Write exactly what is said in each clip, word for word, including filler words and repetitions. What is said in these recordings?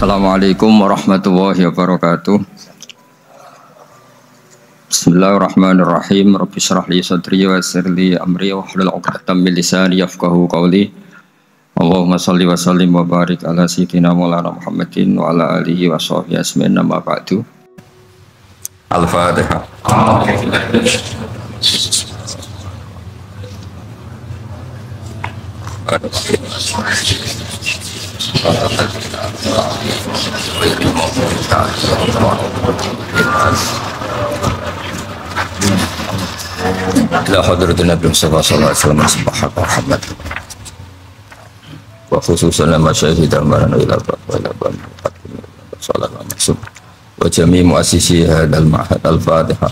Assalamualaikum warahmatullahi wabarakatuh. Bismillahirrahmanirrahim. Rabbi shrah li sadri wa yassir li amri wahlul 'uqdatam min lisani yafqahu qawli. Allahumma shalli wa sallim wa barik ala sayyidina Maulana Muhammadin wa ala alihi wa sahbihi ajmain. Amma ba'du. Al-Fatihah. La hadratin Nabi sallallahu alaihi wasallam subhanahu wa ta'ala wa khususan lama syahidah marana ila wa ila ban sallallahu alaihi wasallam wa jami' muassisi hadzal ma'had al-Fatihah.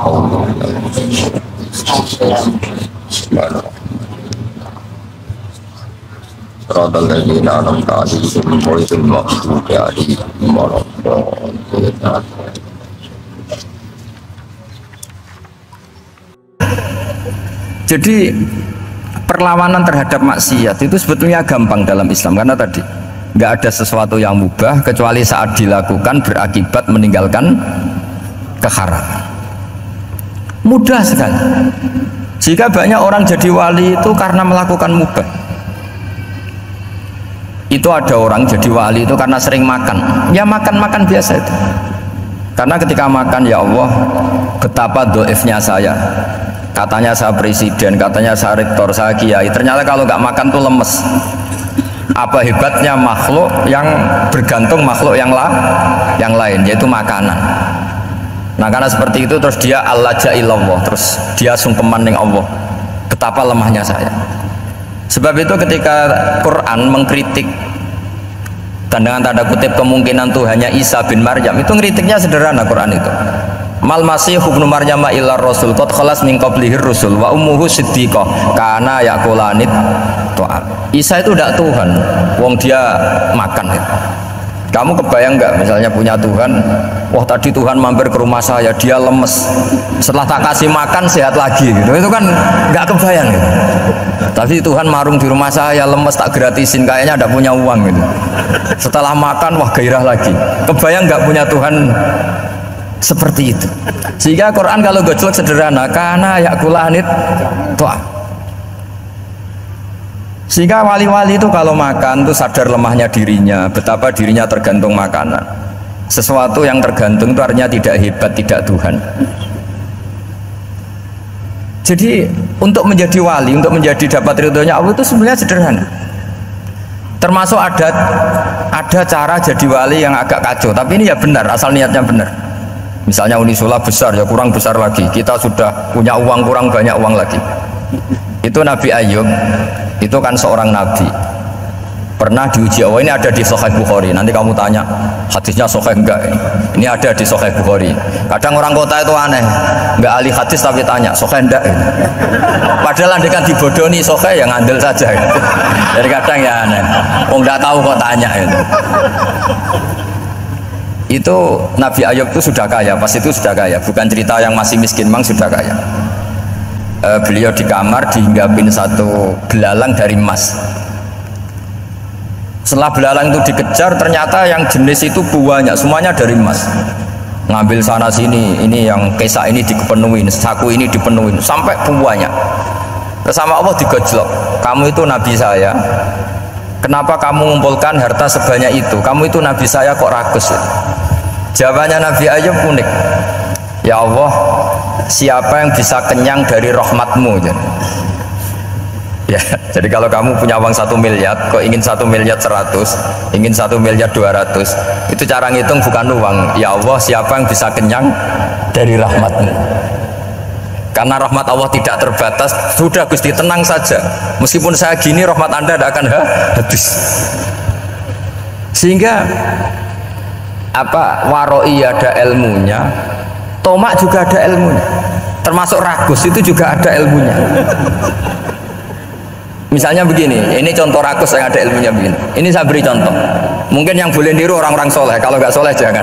Radal ladzina an'amta 'alaihim ghairil maghdubi 'alaihim waladdallin. Jadi perlawanan terhadap maksiat itu sebetulnya gampang dalam Islam, karena tadi nggak ada sesuatu yang mubah kecuali saat dilakukan berakibat meninggalkan keharaman. Mudah sekali. Jika banyak orang jadi wali itu karena melakukan mubah. Itu ada orang jadi wali itu karena sering makan, ya makan-makan biasa itu. Karena ketika makan, ya Allah, betapa doifnya saya. Katanya saya presiden, katanya saya rektor, saya kiai. Ternyata kalau nggak makan tuh lemes. Apa hebatnya makhluk yang bergantung makhluk yang la, yang lain, yaitu makanan. Nah karena seperti itu terus dia al-laja ilallah, terus dia sungkeman ning Allah. Betapa lemahnya saya. Sebab itu ketika Quran mengkritik dan dengan tanda kutip kemungkinan Tuhannya Isa bin Maryam, itu ngeritiknya sederhana. Quran itu mal masih ibnu Maryam illa rasul qad khalas min qablihir rusul wa ummuhu siddiqah kana yaqulanit ta'am. Isa itu tidak Tuhan, wong dia makan gitu. Kamu kebayang nggak misalnya punya Tuhan, wah tadi Tuhan mampir ke rumah saya, dia lemes, setelah tak kasih makan sehat lagi gitu. Itu kan nggak kebayang gitu. Tapi Tuhan marung di rumah saya, lemes tak gratisin, kayaknya ada punya uang gitu. Setelah makan wah gairah lagi. Kebayang nggak punya Tuhan seperti itu. Sehingga Quran kalau gojlok sederhana, karena yakulanit toh. Sehingga wali-wali itu kalau makan itu sadar lemahnya dirinya, betapa dirinya tergantung makanan. Sesuatu yang tergantung itu artinya tidak hebat, tidak Tuhan. Jadi untuk menjadi wali, untuk menjadi dapat ridhonya Allah itu sebenarnya sederhana. Termasuk ada ada cara jadi wali yang agak kacau, tapi ini ya benar, asal niatnya benar. Misalnya Unisula besar, ya kurang besar lagi. Kita sudah punya uang, kurang banyak uang lagi. Itu Nabi Ayub, itu kan seorang nabi. Pernah diuji Allah, ini ada di Sahih Bukhari. Nanti kamu tanya, hadisnya sahih enggak? Ini ada di Sahih Bukhari. Kadang orang kota itu aneh, enggak ahli hadis tapi tanya, sahih enggak? Padahal andai kan dibodoni sahih, yang ngandel saja. Jadi kadang ya aneh, oh enggak tahu kok tanya itu. Itu Nabi Ayub itu sudah kaya, pas itu sudah kaya, bukan cerita yang masih miskin, memang sudah kaya. E, beliau di kamar dihinggapin satu belalang dari emas. Setelah belalang itu dikejar, ternyata yang jenis itu banyak, semuanya dari emas. Ngambil sana sini, ini yang kesak ini dipenuhin, saku ini dipenuhin, sampai banyak. Bersama Allah digojlok, kamu itu nabi saya. Kenapa kamu mengumpulkan harta sebanyak itu? Kamu itu nabi saya kok rakus? Jawabannya Nabi Ayub unik. Ya Allah, siapa yang bisa kenyang dari rahmatmu? Ya, jadi kalau kamu punya uang satu miliar, kok ingin satu miliar seratus, ingin satu miliar dua ratus, itu cara ngitung bukan uang. Ya Allah, siapa yang bisa kenyang dari rahmatmu? Karena rahmat Allah tidak terbatas. Sudah Gusti, tenang saja. Meskipun saya gini, rahmat Anda tidak akan habis. Sehingga apa waroi ada ilmunya, tomak juga ada ilmunya, termasuk ragus itu juga ada ilmunya. Misalnya begini, ini contoh ragus yang ada ilmunya begini. Ini saya beri contoh. Mungkin yang boleh niru orang-orang soleh, kalau nggak soleh jangan.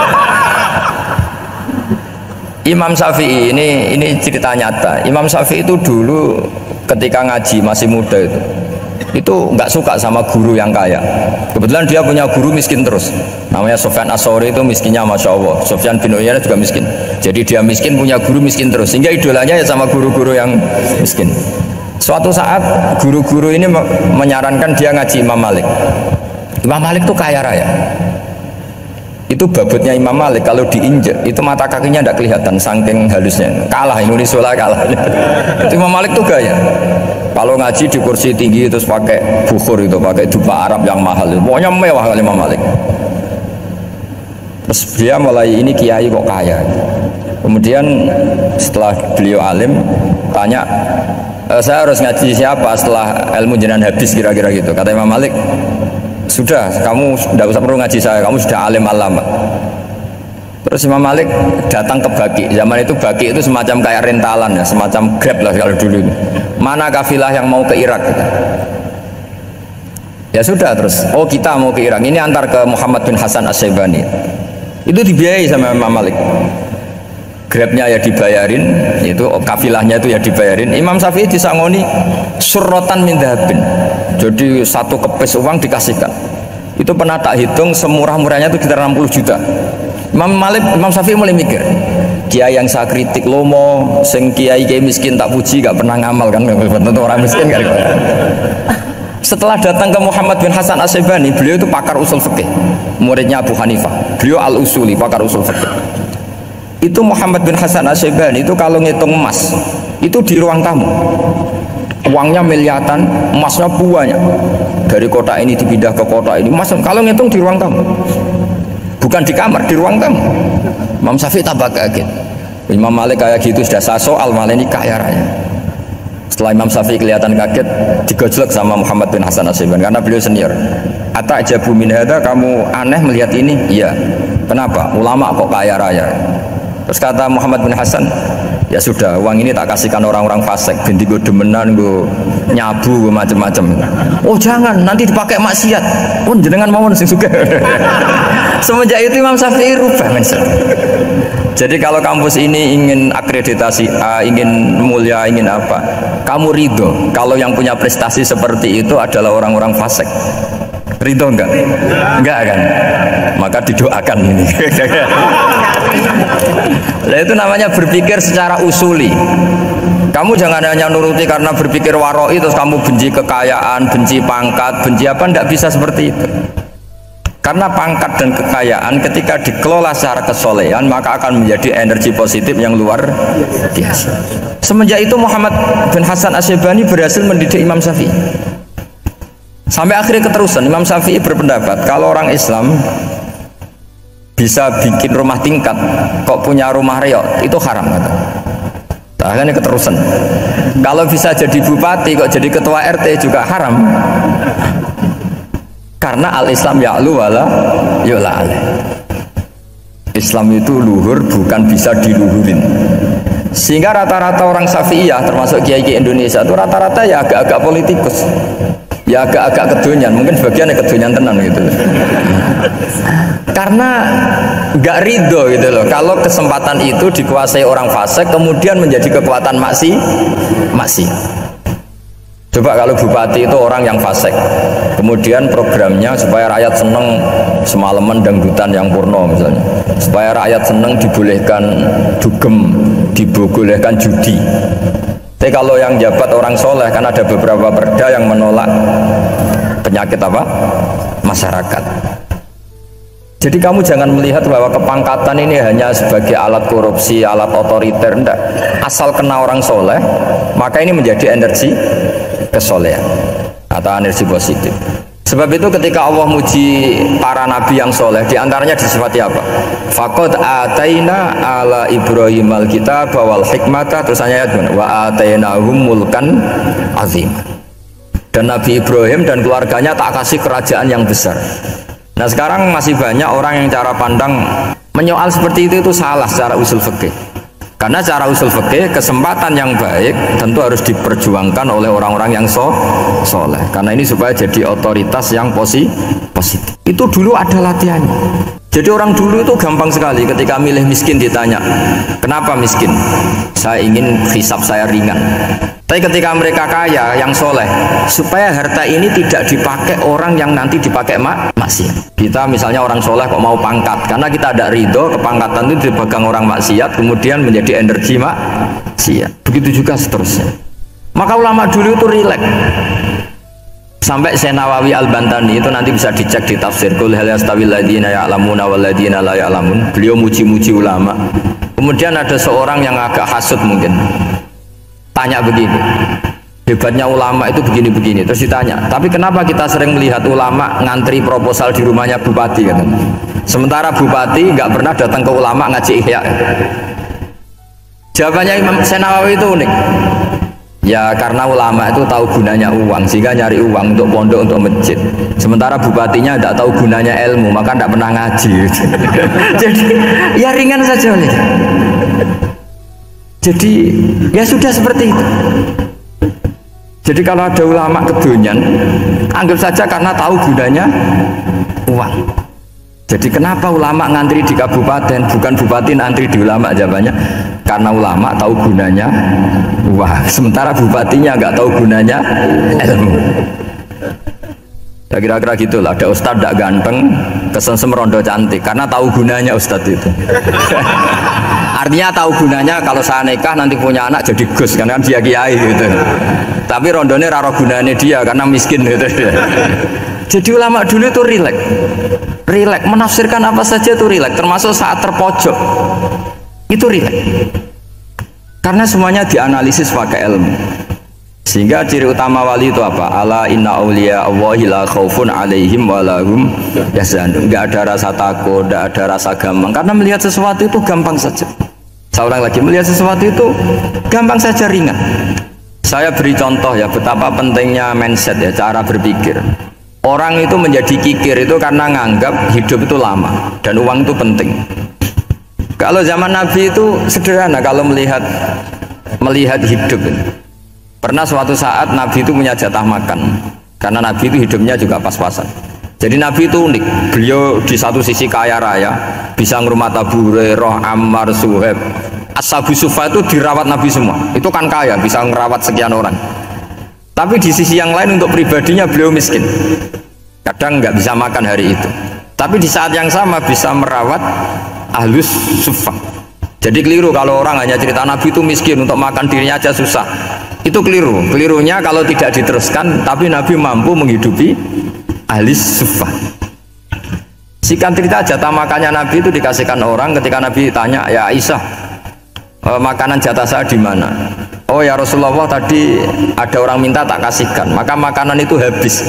Imam Syafi'i ini ini cerita nyata. Imam Syafi'i itu dulu ketika ngaji masih muda itu, itu nggak suka sama guru yang kaya. Kebetulan dia punya guru miskin terus. Namanya Sufyan As-Tsauri itu miskinnya Masya Allah. Sufyan bin Uyainah juga miskin. Jadi dia miskin, punya guru miskin terus. Sehingga idolanya ya sama guru-guru yang miskin. Suatu saat guru-guru ini menyarankan dia ngaji Imam Malik. Imam Malik itu kaya raya. Itu babutnya Imam Malik kalau diinjek itu mata kakinya tidak kelihatan saking halusnya. Kalah Indonesia kalah. Itu Imam Malik tuh gaya. Kalau ngaji di kursi tinggi terus pakai bukhur itu, pakai dupa Arab yang mahal. Pokoknya mewah kali Imam Malik. Terus dia mulai ini kiai kok kaya. Kemudian setelah beliau alim tanya, e, saya harus ngaji siapa setelah ilmu jenengan habis kira-kira gitu. Kata Imam Malik, sudah kamu tidak usah perlu ngaji saya, kamu sudah alim alama. Terus Imam Malik datang ke Baki. Zaman itu Baki itu semacam kayak rentalan ya, semacam Grab lah kalau dulu. Mana kafilah yang mau ke Irak? Gitu. Ya sudah terus. Oh kita mau ke Irak. Ini antar ke Muhammad bin Hasan As-Syaibani. Itu dibiayai sama Imam Malik. Grabnya ya dibayarin, itu kafilahnya itu ya dibayarin. Imam Syafi'i disangoni surrotan min dhahabin. Jadi satu kepes uang dikasihkan. Itu pernah tak hitung semurah-murahnya itu sekitar enam puluh juta. Imam Malik, Imam Syafi'i mulai mikir, kiai yang saya kritik lomo, sing kiai kiai miskin tak puji, gak pernah ngamal kan, tentu orang miskin kan. Setelah datang ke Muhammad bin Hasan As-Syaibani, beliau itu pakar usul fikih, muridnya Abu Hanifah. Beliau al-usuli, pakar usul fikih. Itu Muhammad bin Hasan As-Syaibani itu kalau ngitung emas, itu di ruang tamu. Uangnya miliaran, emasnya banyak. Dari kota ini dipindah ke kota ini, emas kalau ngitung di ruang tamu. Bukan di kamar, di ruang tamu. Imam Syafi'i tambah kaget. Imam Malik kayak gitu sudah saya soal, malah ini kaya raya. Setelah Imam Syafi'i kelihatan kaget, digojlok sama Muhammad bin Hasan As-Syaibani karena beliau senior. Ata'jabu min hadza, kamu aneh melihat ini? Iya. Kenapa? Ulama kok kaya raya. Terus kata Muhammad bin Hasan, ya sudah, uang ini tak kasihkan orang-orang fasik, binti gue demenan, gue nyabu, gue macam-macam. Oh jangan, nanti dipakai maksiat. Oh jenengan mawon sing suka. Semenjak itu Imam Syafi'i rubah mindset. Jadi kalau kampus ini ingin akreditasi A, ingin mulia, ingin apa, kamu ridho kalau yang punya prestasi seperti itu adalah orang-orang fasik. Ridho enggak? Enggak kan? Maka didoakan ini. Nah, itu namanya berpikir secara usuli. Kamu jangan hanya nuruti karena berpikir waroi terus kamu benci kekayaan, benci pangkat, benci apa, enggak bisa seperti itu. Karena pangkat dan kekayaan ketika dikelola secara kesolehan maka akan menjadi energi positif yang luar biasa. Semenjak itu Muhammad bin Hasan As-Syaibani berhasil mendidik Imam Syafi'i. Sampai akhirnya keterusan Imam Syafi'i berpendapat kalau orang Islam bisa bikin rumah tingkat kok punya rumah reot itu haram kata. Akhirnya keterusan. Kalau bisa jadi bupati kok jadi ketua R T juga haram. Karena al-Islam ya'lu wala yu'la alaih. Islam itu luhur bukan bisa diluhurin. Sehingga rata-rata orang Syafi'iyah termasuk kiai-kiai Indonesia itu rata-rata ya agak-agak politikus. Ya agak-agak kedonyan, mungkin sebagian kedonyan tenan gitu. Karena nggak ridho gitu loh. Kalau kesempatan itu dikuasai orang fasik kemudian menjadi kekuatan maksi, maksi. Coba kalau bupati itu orang yang fasik, kemudian programnya supaya rakyat seneng semalaman dangdutan yang purno misalnya, supaya rakyat seneng dibolehkan dugem, dibolehkan judi. Tapi kalau yang jabat orang soleh kan ada beberapa perda yang menolak penyakit apa? Masyarakat. Jadi kamu jangan melihat bahwa kepangkatan ini hanya sebagai alat korupsi, alat otoriter, enggak. Asal kena orang soleh, maka ini menjadi energi kesolehan atau energi positif. Sebab itu ketika Allah muji para nabi yang soleh, diantaranya disifati apa? Faqad ataina ala Ibrahim al-kitab wal hikmata, terus ayat wa atainahum mulkan azim. Dan Nabi Ibrahim dan keluarganya tak kasih kerajaan yang besar. Nah sekarang masih banyak orang yang cara pandang menyoal seperti itu itu salah secara usul fikih. Karena cara usul fikih kesempatan yang baik tentu harus diperjuangkan oleh orang-orang yang so soleh. Karena ini supaya jadi otoritas yang posi positif. positif. Itu dulu ada latihannya. Jadi orang dulu itu gampang sekali ketika milih miskin ditanya, kenapa miskin? Saya ingin hisab saya ringan. Tapi ketika mereka kaya, yang soleh, supaya harta ini tidak dipakai orang yang nanti dipakai mak maksiat. Kita misalnya orang soleh kok mau pangkat, karena kita ada ridho, kepangkatan itu dipegang orang maksiat, kemudian menjadi energi maksiat. Begitu juga seterusnya. Maka ulama dulu itu rileks. Sampai Syekh Nawawi Al-Bantani itu nanti bisa dicek di tafsir Qul hal yastawil ladzina ya'lamuna wal ladzina la ya'lamun. Beliau muji-muji ulama. Kemudian ada seorang yang agak hasud mungkin. Tanya begini. Hebatnya ulama itu begini-begini. Terus ditanya, "Tapi kenapa kita sering melihat ulama ngantri proposal di rumahnya bupati?" katanya. Sementara bupati nggak pernah datang ke ulama ngaji ihya. Jawabannya Imam Syekh Nawawi itu unik. Ya karena ulama itu tahu gunanya uang, sehingga nyari uang untuk pondok, untuk masjid. Sementara bupatinya tidak tahu gunanya ilmu, maka tidak pernah ngaji. Jadi ya ringan saja. Jadi ya sudah seperti itu. Jadi kalau ada ulama kedonyan, anggap saja karena tahu gunanya uang. Jadi kenapa ulama ngantri di kabupaten, bukan bupati ngantri di ulama? Jawabannya karena ulama tahu gunanya uang, sementara bupatinya nggak tahu gunanya ilmu. Ya kira-kira gitulah. Ada ustadz tidak ganteng, kesensem rondo cantik, karena tahu gunanya ustadz itu. Artinya tahu gunanya kalau saya nikah nanti punya anak jadi gus, karena dia kiai gitu. Tapi rondone raro gunanya dia karena miskin gitu. Jadi ulama dulu itu rileks, rileks menafsirkan apa saja itu rileks, termasuk saat terpojok itu rileks, karena semuanya dianalisis pakai ilmu. Sehingga ciri utama wali itu apa? Ala inna awliya Allahi la khaufun alaihim walahum yahzanun. Enggak ada rasa takut, enggak ada rasa gampang, karena melihat sesuatu itu gampang saja. Saya ulang lagi, melihat sesuatu itu gampang saja, ringan. Saya beri contoh ya betapa pentingnya mindset ya, cara berpikir. Orang itu menjadi kikir itu karena nganggap hidup itu lama dan uang itu penting. Kalau zaman Nabi itu sederhana kalau melihat melihat hidup. Pernah suatu saat Nabi itu punya jatah makan, karena Nabi itu hidupnya juga pas-pasan. Jadi Nabi itu unik. Beliau di satu sisi kaya raya, bisa ngurmat Abu Hurairah, Ammar, Suhaib. Ashabu Sufa itu dirawat Nabi semua. Itu kan kaya, bisa ngerawat sekian orang. Tapi di sisi yang lain untuk pribadinya beliau miskin. Kadang nggak bisa makan hari itu. Tapi di saat yang sama bisa merawat ahlus sufa. Jadi keliru kalau orang hanya cerita Nabi itu miskin, untuk makan dirinya aja susah. Itu keliru. Kelirunya kalau tidak diteruskan, tapi Nabi mampu menghidupi ahlus sufa. Sikan cerita jatah makannya Nabi itu dikasihkan orang ketika Nabi tanya, "Ya Aisyah, e, makanan jatah saya di mana?" "Oh ya Rasulullah, tadi ada orang minta tak kasihkan, maka makanan itu habis."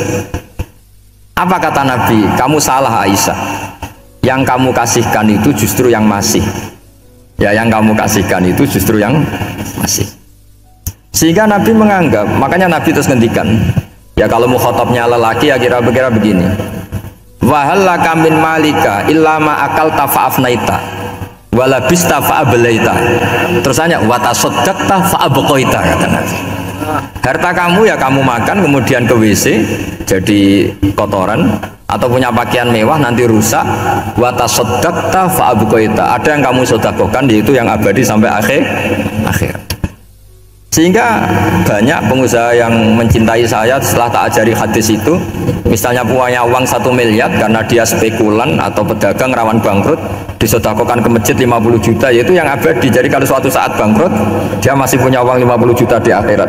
Apa kata Nabi? "Kamu salah Aisyah, yang kamu kasihkan itu justru yang masih. Ya yang kamu kasihkan itu justru yang masih." Sehingga Nabi menganggap, makanya Nabi terus ngendikan, ya kalau mukhatabnya lelaki ya kira-kira begini, "Wahal laka min malika illa ma akalta fa'afnaita wala bista fa'ablaita." Terus tanya, "Wa tasaddaqta fa'abqaita," kata Nabi. Harta kamu ya kamu makan kemudian ke W C jadi kotoran, atau punya pakaian mewah nanti rusak. Wa tasaddaqta fa'abqaita, ada yang kamu sedekahkan yaitu yang abadi sampai akhir akhir. Sehingga banyak pengusaha yang mencintai saya setelah tak ajari hadis itu, misalnya punya uang satu miliar karena dia spekulan atau pedagang rawan bangkrut, disedekahkan ke masjid lima puluh juta, yaitu yang abadi. Jadi kalau suatu saat bangkrut, dia masih punya uang lima puluh juta di akhirat.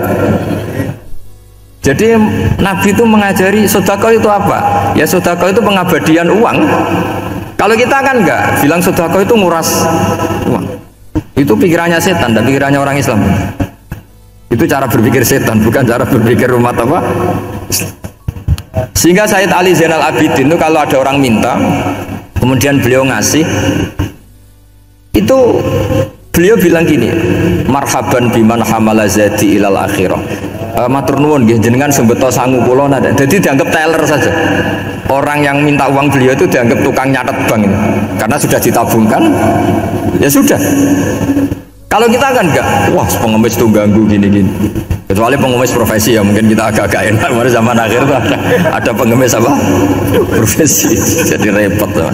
Jadi Nabi itu mengajari sedekah itu apa? Ya sedekah itu pengabadian uang. Kalau kita kan enggak, bilang sedekah itu nguras uang. Itu pikirannya setan dan pikirannya orang Islam. Itu cara berpikir setan, bukan cara berpikir umat apa. Sehingga Sayyid Ali Zainal Abidin itu kalau ada orang minta, kemudian beliau ngasih, itu beliau bilang gini, "Marhaban biman hamala zadi ilal akhirah." E, matur nuwun nggih jenengan sembeto sangu kula nada. Jadi dianggap teller saja. Orang yang minta uang beliau itu dianggap tukang nyatet bank ini. Karena sudah ditabungkan, ya sudah. Kalau kita kan enggak, wah pengemis tuh ganggu gini-gini. Kecuali pengemis profesi ya mungkin kita agak-agak enak. Pada zaman akhir tuh ada, ada pengemis apa? Profesi, jadi repot tuh.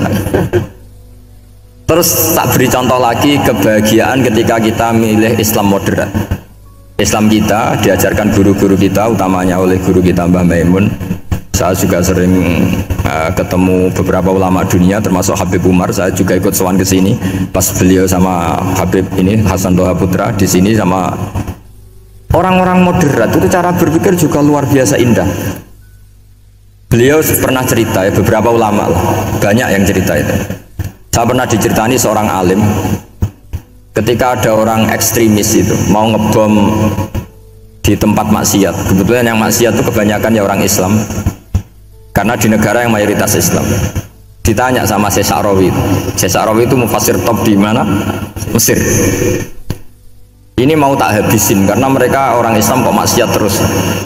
Terus tak beri contoh lagi kebahagiaan ketika kita milih Islam moderat. Islam kita diajarkan guru-guru kita, utamanya oleh guru kita Mbah Maimun. Saya juga sering uh, ketemu beberapa ulama dunia, termasuk Habib Umar. Saya juga ikut sowan ke sini pas beliau sama Habib ini Hasan Toha Putra di sini sama orang-orang moderat. Itu cara berpikir juga luar biasa indah. Beliau pernah cerita ya, beberapa ulama lah, banyak yang cerita itu. Saya pernah diceritani seorang alim ketika ada orang ekstremis itu mau ngebom di tempat maksiat. Kebetulan yang maksiat itu kebanyakan ya orang Islam. Karena di negara yang mayoritas Islam. Ditanya sama Syekh Sa'rawi. Syekh Sa'rawi itu mufasir top di mana? Mesir. Ini mau tak habisin karena mereka orang Islam kok maksiat terus.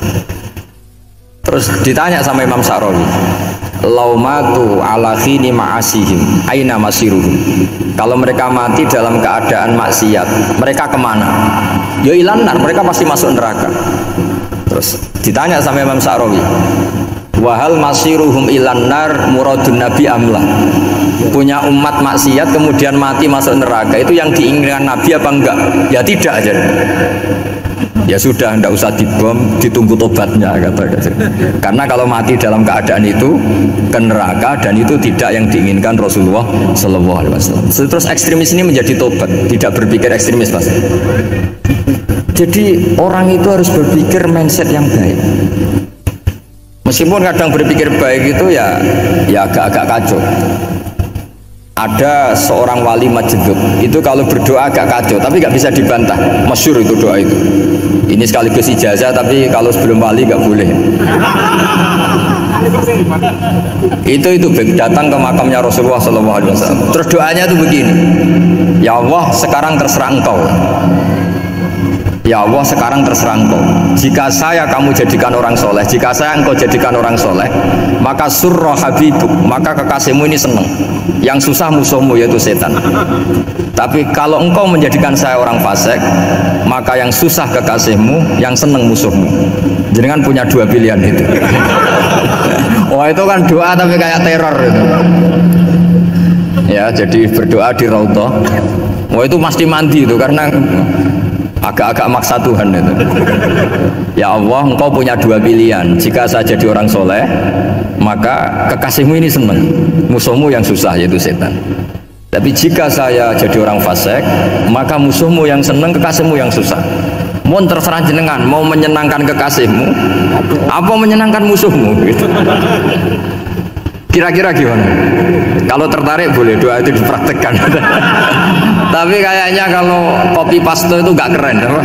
Terus ditanya sama Imam Sa'rawi, laumatu ala khini ma'asihim aina masiruhum. Kalau mereka mati dalam keadaan maksiat, mereka kemana? Ya ilanar, mereka pasti masuk neraka. Terus ditanya sama Imam Sa'rawi, wahal masiruhum ilanar muradun nabi amlah. Punya umat maksiat kemudian mati masuk neraka, itu yang diinginkan Nabi apa enggak? Ya tidak aja. Ya sudah, enggak usah dibom, ditunggu tobatnya kata kata. Karena kalau mati dalam keadaan itu ke neraka, dan itu tidak yang diinginkan Rasulullah Shallallahu Alaihi Wasallam. Terus ekstremis ini menjadi tobat, tidak berpikir ekstremis mas. Jadi orang itu harus berpikir mindset yang baik. Meskipun kadang berpikir baik itu ya ya agak-agak kacau. Ada seorang wali majdub itu kalau berdoa agak kacau, tapi nggak bisa dibantah. Masyhur itu doa itu. Ini sekaligus ijazah, tapi kalau sebelum wali nggak boleh. itu itu datang ke makamnya Rasulullah Shallallahu Alaihi Wasallam. Terus doanya itu begini, ya Allah sekarang terserah engkau. Ya Allah sekarang terserah engkau. Jika saya kamu jadikan orang soleh, jika saya engkau jadikan orang soleh, maka surra habibuk, maka kekasihmu ini senang. Yang susah musuhmu yaitu setan. Tapi kalau engkau menjadikan saya orang fasik, maka yang susah kekasihmu, yang senang musuhmu. Jadi kan punya dua pilihan itu. Wah itu kan doa tapi kayak teror itu. Ya jadi berdoa di Raudhah. Wah itu pasti mandi itu karena agak-agak maksa Tuhan itu. Ya Allah, engkau punya dua pilihan. Jika saya jadi orang soleh, maka kekasihmu ini senang, musuhmu yang susah yaitu setan. Tapi jika saya jadi orang fasik, maka musuhmu yang senang, kekasihmu yang susah. Mohon terserah jenengan, mau menyenangkan kekasihmu apa menyenangkan musuhmu gitu. Kira-kira gimana? Kalau tertarik boleh doa itu dipraktekkan. Tapi kayaknya kalau copy paste itu gak keren, apa?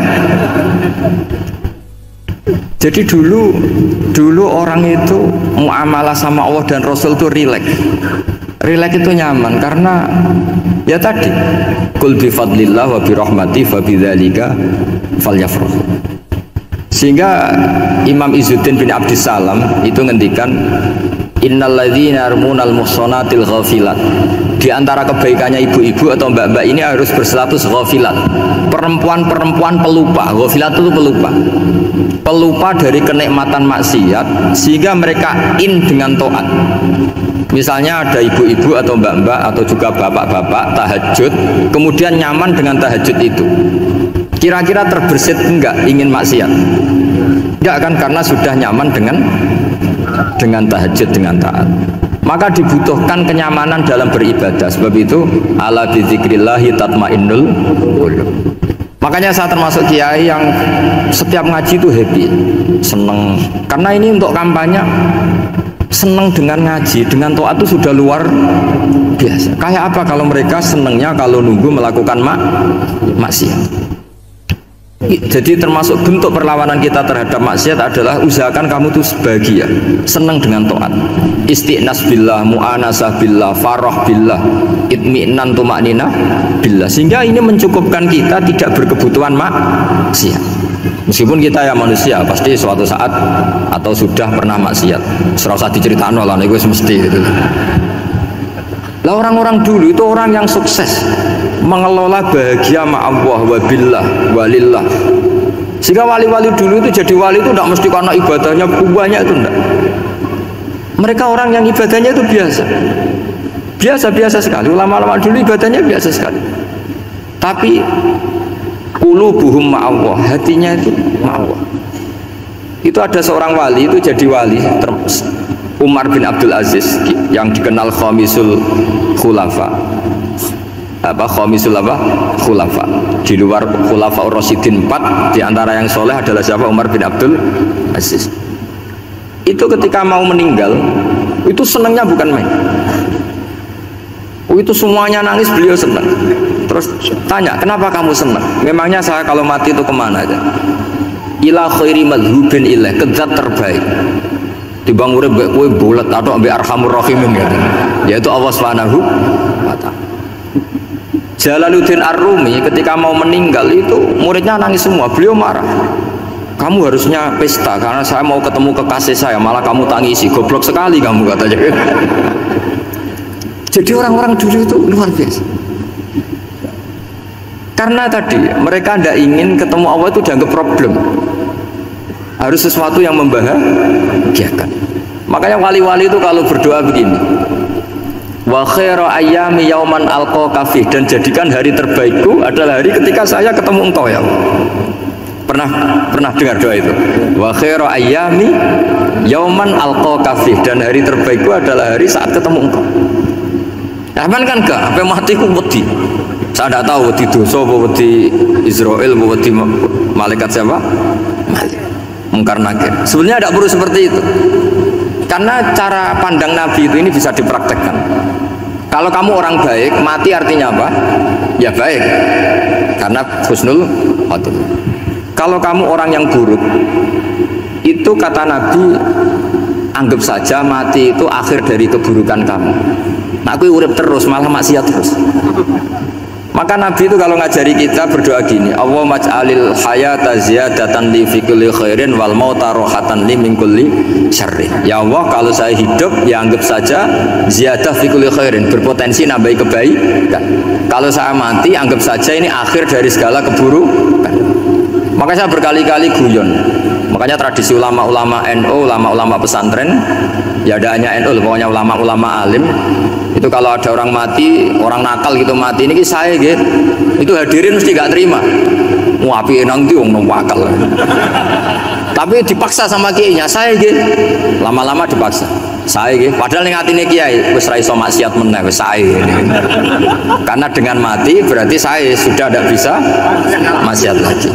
Jadi dulu dulu orang itu muamalah sama Allah dan Rasul itu rileks. Rileks itu nyaman karena ya tadi kul bi fadlillah wa bi rahmati fa bidzalika falyafrah. Sehingga Imam Izzuddin bin Abdissalam itu ngendikan innalladzina yarmunal muhsanatil ghafilat. Di antara kebaikannya ibu-ibu atau mbak-mbak ini harus berstatus ghafilat. Perempuan-perempuan pelupa. Ghafilat itu pelupa. Pelupa dari kenikmatan maksiat sehingga mereka in dengan taat. Misalnya ada ibu-ibu atau mbak-mbak atau juga bapak-bapak tahajud, kemudian nyaman dengan tahajud itu. Kira-kira terbersit enggak ingin maksiat? Enggak kan, karena sudah nyaman dengan dengan tahajud, dengan taat. Maka dibutuhkan kenyamanan dalam beribadah. Sebab itu ala bizikrillahi tatmainnul qulub. Makanya saya termasuk kiai yang setiap ngaji itu happy, seneng. Karena ini untuk kampanye, seneng dengan ngaji, dengan taat itu sudah luar biasa. Kayak apa kalau mereka senengnya kalau nunggu melakukan mak maksiat. Jadi termasuk bentuk perlawanan kita terhadap maksiat adalah usahakan kamu tuh bahagia, senang dengan taat, istiqnas billah, mu'anasah billah, farah billah, itmi'nan tumaknina billah. Sehingga ini mencukupkan kita tidak berkebutuhan maksiat. Meskipun kita ya manusia, pasti suatu saat atau sudah pernah maksiat. Serasa diceritakan lah, itu mesti gitu. Lah orang-orang dulu itu orang yang sukses. mengelola bahagia ma Allah wa billah walillah. Sehingga wali-wali dulu itu jadi wali itu tidak mesti karena ibadahnya banyak, itu enggak. Mereka orang yang ibadahnya itu biasa, biasa-biasa sekali. Ulama-ulama dulu ibadahnya biasa sekali. Tapi qulubuhum ma Allah, hatinya itu ma Allah. Itu ada seorang wali itu jadi wali, Umar bin Abdul Aziz yang dikenal khamisul khulafa. Apa khamisul apa khulafa, di luar khulafa ar-rasyidin empat, di antara yang soleh adalah siapa? Umar bin Abdul Aziz. Itu ketika mau meninggal itu senangnya bukan main. Oh, itu semuanya nangis, beliau senang. Terus tanya, kenapa kamu senang? Memangnya saya kalau mati itu kemana aja? Ila khairi madhubin ilah, ke zat terbaik. Dibang urip mbek kowe bulet atau mbek arhamur rahimin ya. Yaitu Allah Subhanahu wa taala. Jalaluddin Ar-Rumi ketika mau meninggal itu muridnya nangis semua, beliau marah. Kamu harusnya pesta karena saya mau ketemu kekasih saya, malah kamu tangisi, goblok sekali kamu, katanya. Jadi orang-orang dulu itu luar biasa. Karena tadi mereka tidak ingin ketemu Allah itu dianggap problem, harus sesuatu yang membahagiakan. Makanya wali-wali itu kalau berdoa begini, wa khairu ayyami yauman alqa kafih, dan jadikan hari terbaikku adalah hari ketika saya ketemu engkau ya Allah. Pernah pernah dengar doa itu? Wa khairu ayyami yauman alqa kafih, dan hari terbaikku adalah hari saat ketemu engkau. Aman kan enggak? Sampai mati ku wedi. Saya tidak tahu wedi dosa apa wedi Israel apa wedi malaikat siapa? Malik. Mungkar nakir. Sebenarnya tidak perlu seperti itu. Karena cara pandang Nabi itu ini bisa dipraktekkan. Kalau kamu orang baik, mati artinya apa? Ya baik, karena husnul khotimah. Kalau kamu orang yang buruk, itu kata Nabi, anggap saja mati itu akhir dari keburukan kamu. Nah, aku urip terus, malah maksiat terus. Maka Nabi itu kalau ngajari kita berdoa gini, Allahumma ja'alil hayata ziyadatan li fi kulli khairin wal mauta rohatan li min kulli syarrin. Ya Allah, kalau saya hidup ya anggap saja ziyadah fi kulli khairin, berpotensi nambahi kebaikan. Kalau saya mati anggap saja ini akhir dari segala keburukan. Maka saya berkali-kali guyon. Makanya tradisi ulama-ulama N U, ulama-ulama pesantren, ya ada hanya N U, pokoknya ulama-ulama alim. Itu kalau ada orang mati, orang nakal gitu mati, ini saya gitu, itu hadirin mesti gak terima. Wah, api enang itu orang nakal. Tapi dipaksa sama kiainya, saya gitu. Lama-lama dipaksa, saya gitu. Padahal yang hati ini kiai, wis ra iso maksiat meneh, wis saya. Karena dengan mati berarti saya sudah tidak bisa maksiat lagi.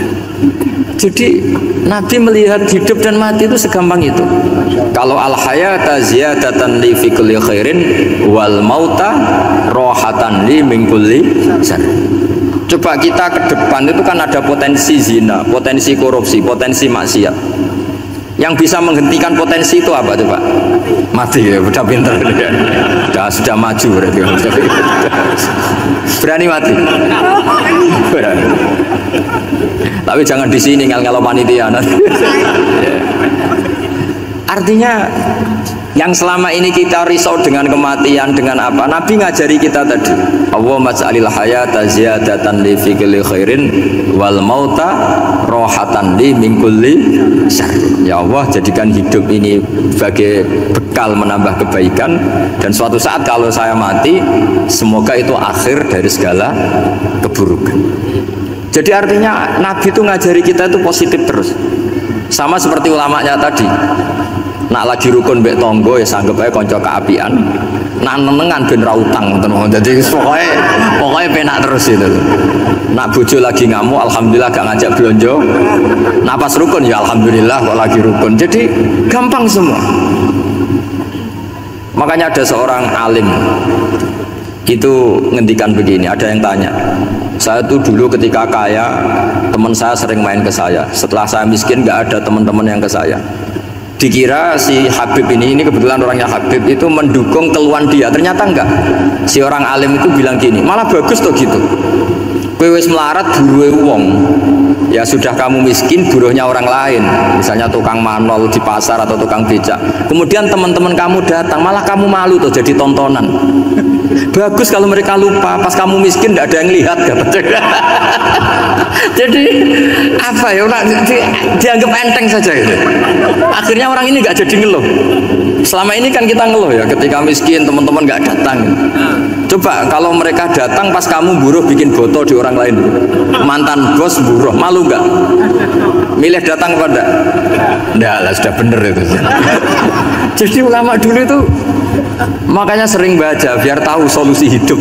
Jadi Nabi melihat hidup dan mati itu segampang itu. Kalau al hayata ziyadatan li fi kulli khairin wal mauta rohatan li min kulli syarr. Coba kita ke depan itu kan ada potensi zina, potensi korupsi, potensi maksiat. Yang bisa menghentikan potensi itu apa coba? Mati ya, udah pinter ya. Sudah sudah maju berarti. Berani mati. Berani. Tapi jangan di sini ngel-ngelo panitia. Artinya yang selama ini kita risau dengan kematian, dengan apa? Nabi ngajari kita tadi. Allahumma ja'alil hayata ziyadatan li fi kulli khairin wal mauta rohatan li min kulli syarr. Ya Allah, jadikan hidup ini sebagai bekal menambah kebaikan, dan suatu saat kalau saya mati, semoga itu akhir dari segala keburukan. Jadi artinya Nabi itu ngajari kita itu positif terus. Sama seperti ulamanya tadi. Nak lagi rukun mbek tonggo ya sanggep ae kanca keapian. Nak nenengan ben ra utang ngoten. Dadi pokoke pokoke penak terus itu. Nak bojo lagi ngamuk alhamdulillah gak ngajak blonjo. Nak pas rukun ya alhamdulillah kok lagi rukun. Jadi gampang semua. Makanya ada seorang alim itu ngendikan begini, ada yang tanya, saya tuh dulu ketika kaya teman saya sering main ke saya, setelah saya miskin nggak ada teman-teman yang ke saya. Dikira si Habib ini, ini kebetulan orangnya Habib itu mendukung keluhan dia, ternyata enggak. Si orang alim itu bilang gini, malah bagus tuh gitu. Kowe wis melarat buruhe wong. Ya sudah kamu miskin, buruhnya orang lain. Misalnya tukang manol di pasar atau tukang becak. Kemudian teman-teman kamu datang, malah kamu malu tuh jadi tontonan. Bagus kalau mereka lupa, pas kamu miskin tidak ada yang lihat. Jadi apa ya, di, dianggap enteng saja gitu. Akhirnya orang ini nggak jadi ngeluh. Selama ini kan kita ngeluh ya, ketika miskin teman-teman nggak datang. Coba kalau mereka datang pas kamu buruh bikin foto di orang lain, mantan bos buruh, malu nggak? Milih datang apa enggak? Enggak lah, sudah bener itu. Jadi ulama dulu itu makanya sering baca biar tahu solusi hidup.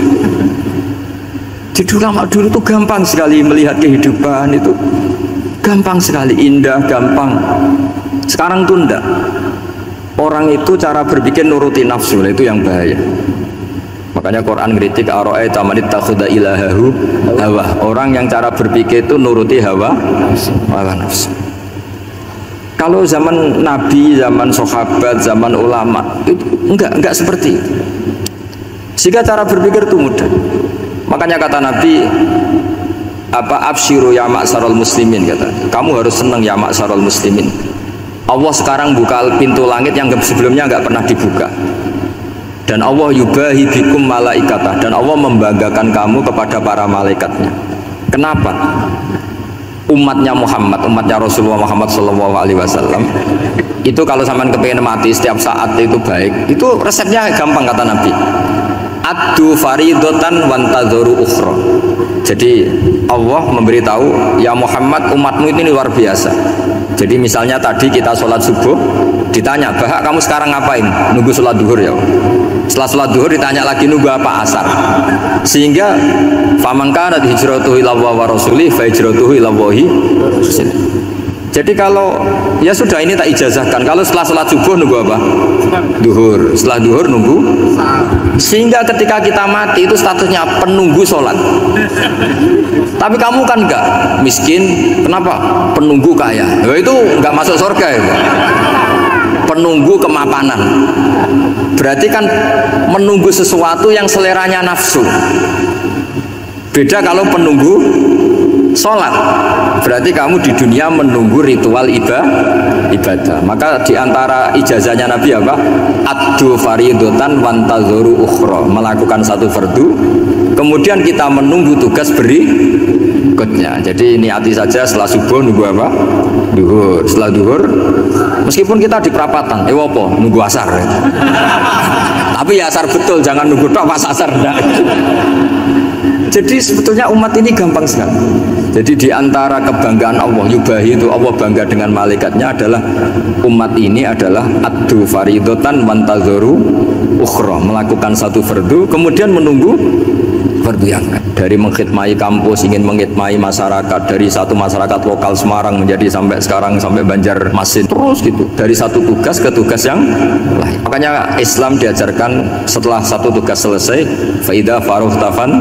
Jadi ulama dulu itu gampang sekali melihat kehidupan itu, gampang sekali, indah, gampang. Sekarang tuh enggak. Orang itu cara berpikir nuruti nafsu, itu yang bahaya. Makanya Quran kritik ara'aita man ittakhadha ilahahu hawa. Orang yang cara berpikir itu nuruti hawa hawa nafsu. Kalau zaman Nabi, zaman sahabat, zaman ulama itu enggak enggak seperti itu. Sehingga cara berpikir itu mudah. Makanya kata Nabi, apa absyiru ya ma'syarul muslimin, kata. Kamu harus senang ya ma'syarul muslimin. Allah sekarang buka pintu langit yang sebelumnya enggak pernah dibuka. Dan Allah yubahi bikum malaikatah, dan Allah membanggakan kamu kepada para malaikatnya. Kenapa? Umatnya Muhammad, umatnya Rasulullah Muhammad Shallallahu Alaihi Wasallam itu kalau sampean kepengen mati setiap saat itu baik, itu resepnya gampang kata Nabi. Addu faridotan wantadzoru ukhra. Jadi Allah memberitahu, ya Muhammad, umatmu ini luar biasa. Jadi misalnya tadi kita sholat subuh, ditanya, bahak kamu sekarang ngapain? Nunggu sholat duhur ya. Setelah sholat duhur ditanya lagi, nunggu apa asar? Sehingga faman kana hijratuhu ila Allah wa rasulih fa hijratuhu ila Allahi. Jadi kalau ya sudah ini tak ijazahkan, kalau setelah sholat subuh nunggu apa? Duhur. Setelah duhur nunggu. Sehingga ketika kita mati itu statusnya penunggu sholat. Tapi kamu kan enggak miskin, kenapa? Penunggu kaya. Ya itu enggak masuk surga ya. Penunggu kemapanan. Berarti kan menunggu sesuatu yang seleranya nafsu. Beda kalau penunggu sholat, berarti kamu di dunia menunggu ritual ibadah. Maka diantara ijazahnya Nabi apa? Addu faridotan wantazuru ukhra, melakukan satu fardu, kemudian kita menunggu tugas berikutnya. Jadi niati saja setelah subuh nunggu apa? Duhur. Setelah duhur, meskipun kita di perapatan, eh apa? Nunggu asar. Tapi ya asar betul, jangan nunggu tok pas asar. Jadi sebetulnya umat ini gampang sekali. Jadi diantara kebanggaan Allah, yubahi itu Allah bangga dengan malaikatnya adalah umat ini adalah addu faridotan wantazuru ukhra, melakukan satu fardu kemudian menunggu fardu yang lain. Dari mengkhidmati kampus, ingin mengkhidmati masyarakat, dari satu masyarakat lokal Semarang menjadi sampai sekarang sampai Banjarmasin, terus gitu, dari satu tugas ke tugas yang lain. Makanya Islam diajarkan setelah satu tugas selesai, faida faruh tafan.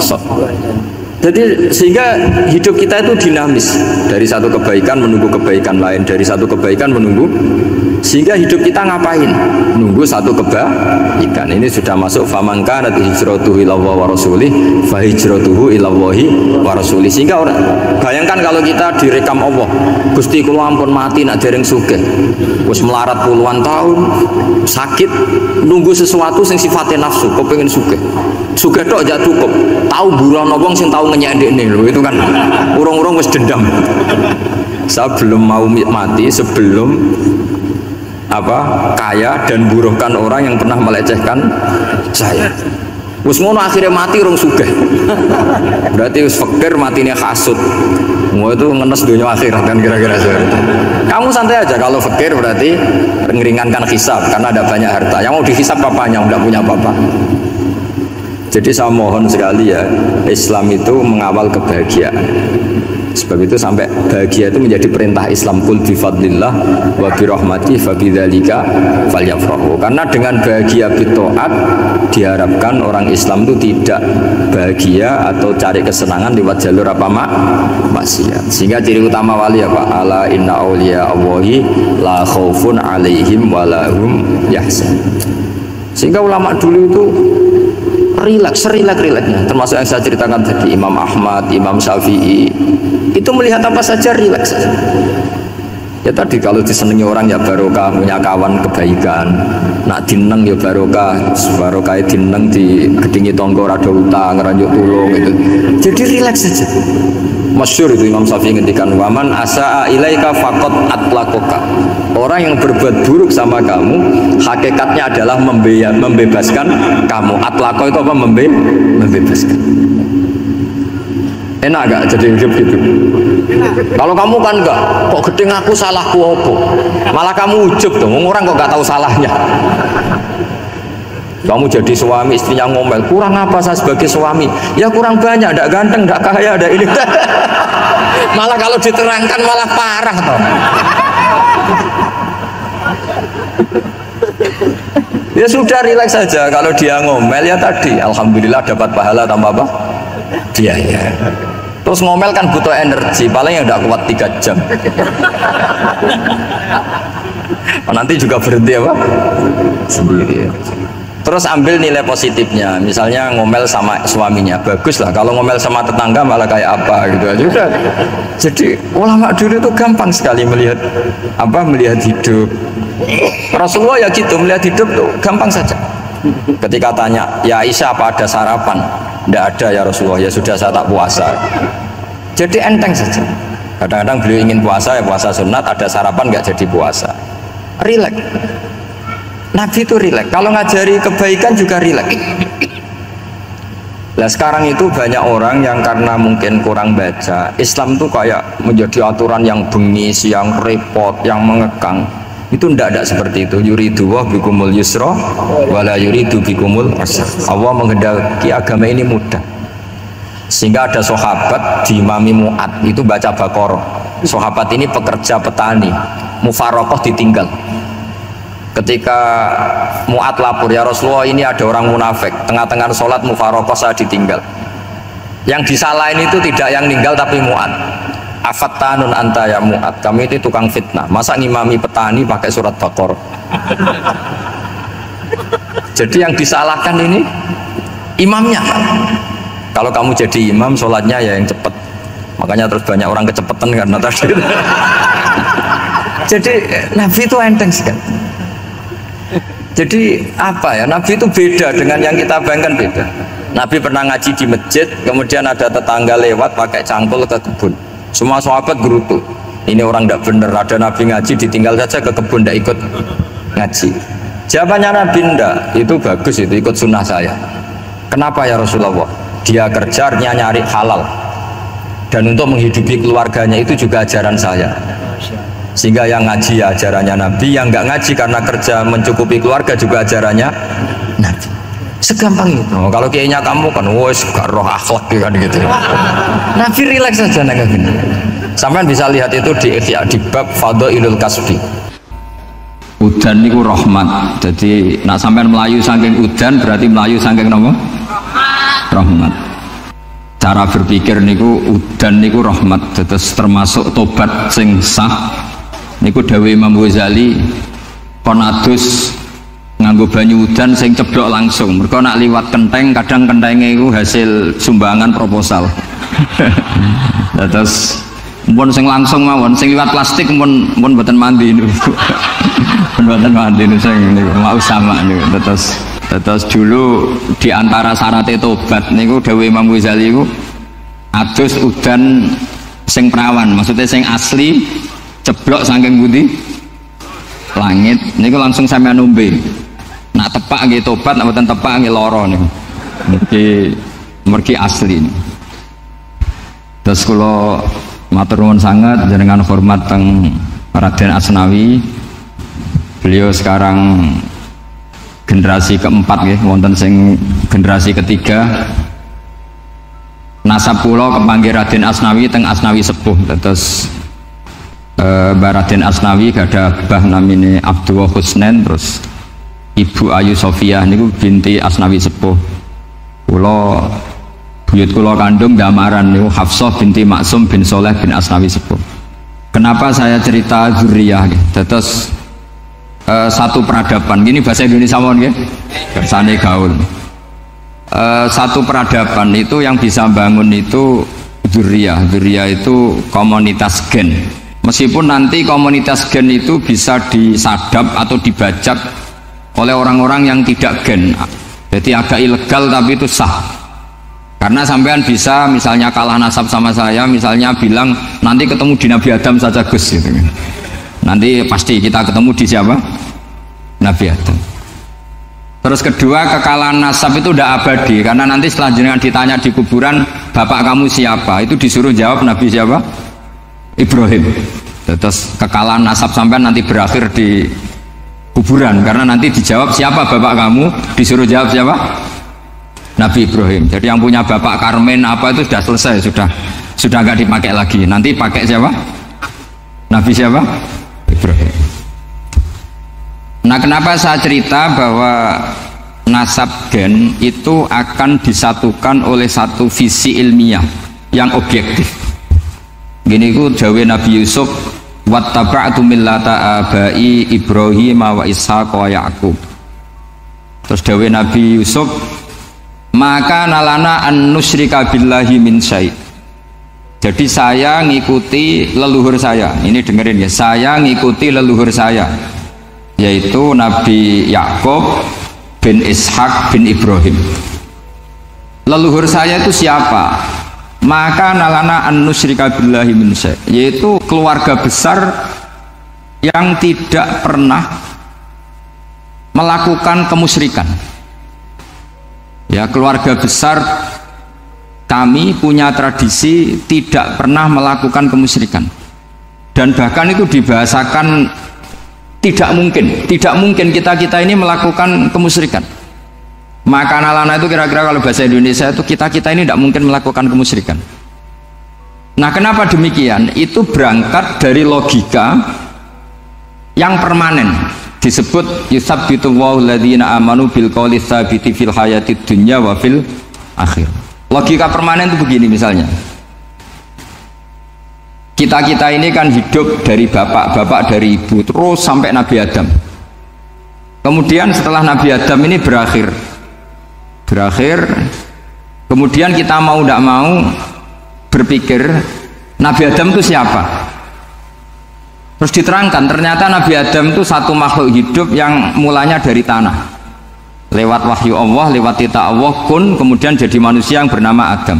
Jadi sehingga hidup kita itu dinamis, dari satu kebaikan menunggu kebaikan lain, dari satu kebaikan menunggu, sehingga hidup kita ngapain? Nunggu satu kebaikan. Ini sudah masuk faman kanat hijratuhu ila Allah wa rasulih fa hijratuhu ila Allahi wa rasulih. Sehingga orang bayangkan kalau kita direkam Allah, Gusti kula ampun mati nak dereng sugih, wis melarat puluhan tahun, sakit, nunggu sesuatu sing sifatnya nafsu, kepengin sugih. Sugih tok aja cukup. Tahu burono wong sing tahu ngenyek ndekne lho, itu kan urung-urung wis dendam. Saya belum mau mati sebelum apa kaya dan buruhkan orang yang pernah melecehkan saya. Wis ngono akhirnya mati rong sugih. Berarti wis fakir matine hasud. Mau itu ngenes dunia akhirat kan kira-kira seperti itu. Kamu santai aja kalau fakir berarti meringankan hisab karena ada banyak harta. Yang mau dihisab papanya enggak punya apa-apa. Jadi saya mohon sekali ya, Islam itu mengawal kebahagiaan. Sebab itu sampai bahagia itu menjadi perintah Islam, kul bi fadlillah wa bi rahmati fa bidzalika falyafrahu. Karena dengan bahagia bi taat diharapkan orang Islam itu tidak bahagia atau cari kesenangan lewat jalur apa mak maksiat. Sehingga ciri utama wali apa? Ala inna auliya Allahi la khaufun alaihim wa lahum yahzan. Sehingga ulama dulu itu rileks, serilek-rileknya. Termasuk yang saya ceritakan tadi, Imam Ahmad, Imam Syafi'i, itu melihat apa saja rileks saja. Ya tadi kalau disenangi orang ya barokah, punya kawan kebaikan. Nak dineng ya barokah, barokah dineng di gedingi tonggo rada utang, ngeranjuk tulung itu. Jadi rileks saja. Masyhur itu Imam Syafi'i ngendikan, waman asaa ilaika faqad atlakoka. Orang yang berbuat buruk sama kamu, hakikatnya adalah membe membebaskan kamu. Atlako itu apa? Membe membebaskan. Enak gak jadi hidup gitu? Kalau kamu kan enggak, kok gede ngaku salahku apa? Malah kamu ujub dong, orang kok gak tahu salahnya. Kamu jadi suami, istrinya ngomel, kurang apa saya sebagai suami? Ya kurang banyak, enggak ganteng, enggak kaya, enggak ini. Malah kalau diterangkan malah parah toh. Ya sudah, rileks saja. Kalau dia ngomel ya tadi, alhamdulillah dapat pahala tambah apa? Biaya. Terus ngomel kan butuh energi, paling yang udah kuat tiga jam. Nanti juga berhenti apa? Sendiri. Terus ambil nilai positifnya, misalnya ngomel sama suaminya, bagus lah. Kalau ngomel sama tetangga malah kayak apa gitu aja. Jadi ulama dulu itu gampang sekali melihat apa? Melihat hidup. Rasulullah ya gitu, melihat hidup tuh gampang saja. Ketika tanya, ya Aisyah apa ada sarapan? Tidak ada ya Rasulullah, ya sudah saya tak puasa. Jadi enteng saja. Kadang-kadang beliau ingin puasa ya puasa sunat, ada sarapan nggak jadi puasa. Rileks. Nabi itu rileks. Kalau ngajari kebaikan juga rileks. Nah sekarang itu banyak orang yang karena mungkin kurang baca, Islam tuh kayak menjadi aturan yang bengis, yang repot, yang mengekang. Itu tidak ada seperti itu. Yuridu wa bikumul yusra wala yuridu bikumul usra. Allah menghendaki agama ini mudah. Sehingga ada sahabat di Imami Mu'ad itu baca Baqarah. Sahabat ini pekerja petani, mufarokoh ditinggal. Ketika Mu'ad lapor, ya Rasulullah ini ada orang munafik, tengah-tengah sholat mufarokoh saya ditinggal. Yang disalahin itu tidak yang ninggal tapi Mu'ad. Afattanun anta ya Mu'ad, kami itu tukang fitnah. Masa ngimami petani pakai surat Baqarah? Jadi yang disalahkan ini imamnya. Kalau kamu jadi imam, sholatnya ya yang cepat. Makanya terus banyak orang kecepatan karena tadi. Jadi Nabi itu enteng sekali. Jadi apa ya? Nabi itu beda dengan yang kita bayangkan, beda. Nabi pernah ngaji di masjid, kemudian ada tetangga lewat pakai cangkul ke kebun. Semua sahabat gerutu, ini orang tidak benar. Ada Nabi ngaji ditinggal saja ke kebun, tidak ikut ngaji. Jawabannya Nabi, ndak, itu bagus, itu ikut sunnah saya. Kenapa ya Rasulullah? Dia kerjanya nyari halal, dan untuk menghidupi keluarganya itu juga ajaran saya. Sehingga yang ngaji ya ajarannya Nabi, yang nggak ngaji karena kerja mencukupi keluarga juga ajarannya Nabi. Segampang itu. Oh, kalau kayaknya kamu kan, wes gak roh akhlak kan gitu. Nabi rileks saja nengah gini. Sampai bisa lihat itu di Ihya di bab Fadhailul Kasbi. Udan niku rahmat. Jadi nak sampean melayu saking udan berarti melayu saking nopo? Rahmat. Cara berpikir niku udan niku rahmat. Terus termasuk tobat sing sah. Niku dawuh Imam Ghazali kon adus nganggo banyu udan sing ceblok langsung. Mergo nak liwat kenteng kadang kentenge iku hasil sumbangan proposal. Terus mun sing langsung mawon, sing liwat plastik mun mun mboten mandi niku. Mboten mandi niku sing niku mau sama niku. Terus terus dulu di antara syarat tobat niku dawuh Imam Ghazali iku adus udan sing perawan, maksudnya sing asli ceblok saking pundi? Langit niku langsung sampean nombe. Nak tepak nggih tobat, nak mboten tepak nggih lara niku. Mergi mergi asli. Terus kula matur nuwun sangat jenengan hormat teng Raden Asnawi. Beliau sekarang generasi keempat nggih, wonten sing generasi ketiga. Nasab kula kepanggih Raden Asnawi teng Asnawi sepuh. Terus eh, Mbah Raden Asnawi gadah bah namine Abdullah Husnen, terus Ibu Ayu Sofia niku binti Asnawi sepuh. Kula buyut kula kandung damaran niku Hafsah binti Maksum bin Soleh bin Asnawi sepuh. Kenapa saya cerita zuriyah nggih? Terus eh, satu peradaban. Gini bahasa Indonesia mawon nggih. Kersane gaul. uh, satu peradaban itu yang bisa bangun itu dzurriyah. Dzurriyah itu komunitas gen. Meskipun nanti komunitas gen itu bisa disadap atau dibajak oleh orang-orang yang tidak gen, jadi agak ilegal tapi itu sah. Karena sampean bisa misalnya kalah nasab sama saya, misalnya bilang nanti ketemu di Nabi Adam saja Gus gitu. Nanti pasti kita ketemu di siapa? Nabi Adam. Terus kedua, kekalahan nasab itu udah abadi, karena nanti setelah jenengan ditanya di kuburan, bapak kamu siapa? Itu disuruh jawab Nabi siapa? Ibrahim. Terus kekalahan nasab sampean nanti berakhir di kuburan, karena nanti dijawab siapa bapak kamu, disuruh jawab siapa? Nabi Ibrahim. Jadi yang punya bapak Karmen apa itu sudah selesai, sudah sudah nggak dipakai lagi. Nanti pakai siapa? Nabi siapa? Ibrahim. Nah, kenapa saya cerita bahwa nasab gen itu akan disatukan oleh satu visi ilmiah yang objektif. Gini ku jawe Nabi Yusuf, wattaba'tu millata abai Ibrahim wa Ishaq wa Yaqub. Terus dawe Nabi Yusuf, maka nalana an nusyrika billahi min syai'. Jadi saya ngikuti leluhur saya. Ini dengerin ya, saya ngikuti leluhur saya, yaitu Nabi Yakub bin Ishak bin Ibrahim. Leluhur saya itu siapa? Maka nalana an nusyrika billahi min syai', yaitu keluarga besar yang tidak pernah melakukan kemusyrikan. Ya, keluarga besar kami punya tradisi tidak pernah melakukan kemusyrikan, dan bahkan itu dibahasakan tidak mungkin, tidak mungkin kita kita ini melakukan kemusyrikan. Maka nalana itu kira-kira kalau bahasa Indonesia itu kita kita ini tidak mungkin melakukan kemusyrikan. Nah, kenapa demikian? Itu berangkat dari logika yang permanen. Disebut yusabbitu Allahu alladziina amanu bil qouli tsabiti fil hayatid dunya wa fil akhir. Logika permanen itu begini, misalnya kita-kita ini kan hidup dari bapak, bapak dari ibu, terus sampai Nabi Adam. Kemudian setelah Nabi Adam ini berakhir berakhir kemudian kita mau tidak mau berpikir Nabi Adam itu siapa? Terus diterangkan, ternyata Nabi Adam itu satu makhluk hidup yang mulanya dari tanah, lewat wahyu Allah, lewat titah Allah, kun, kemudian jadi manusia yang bernama Adam.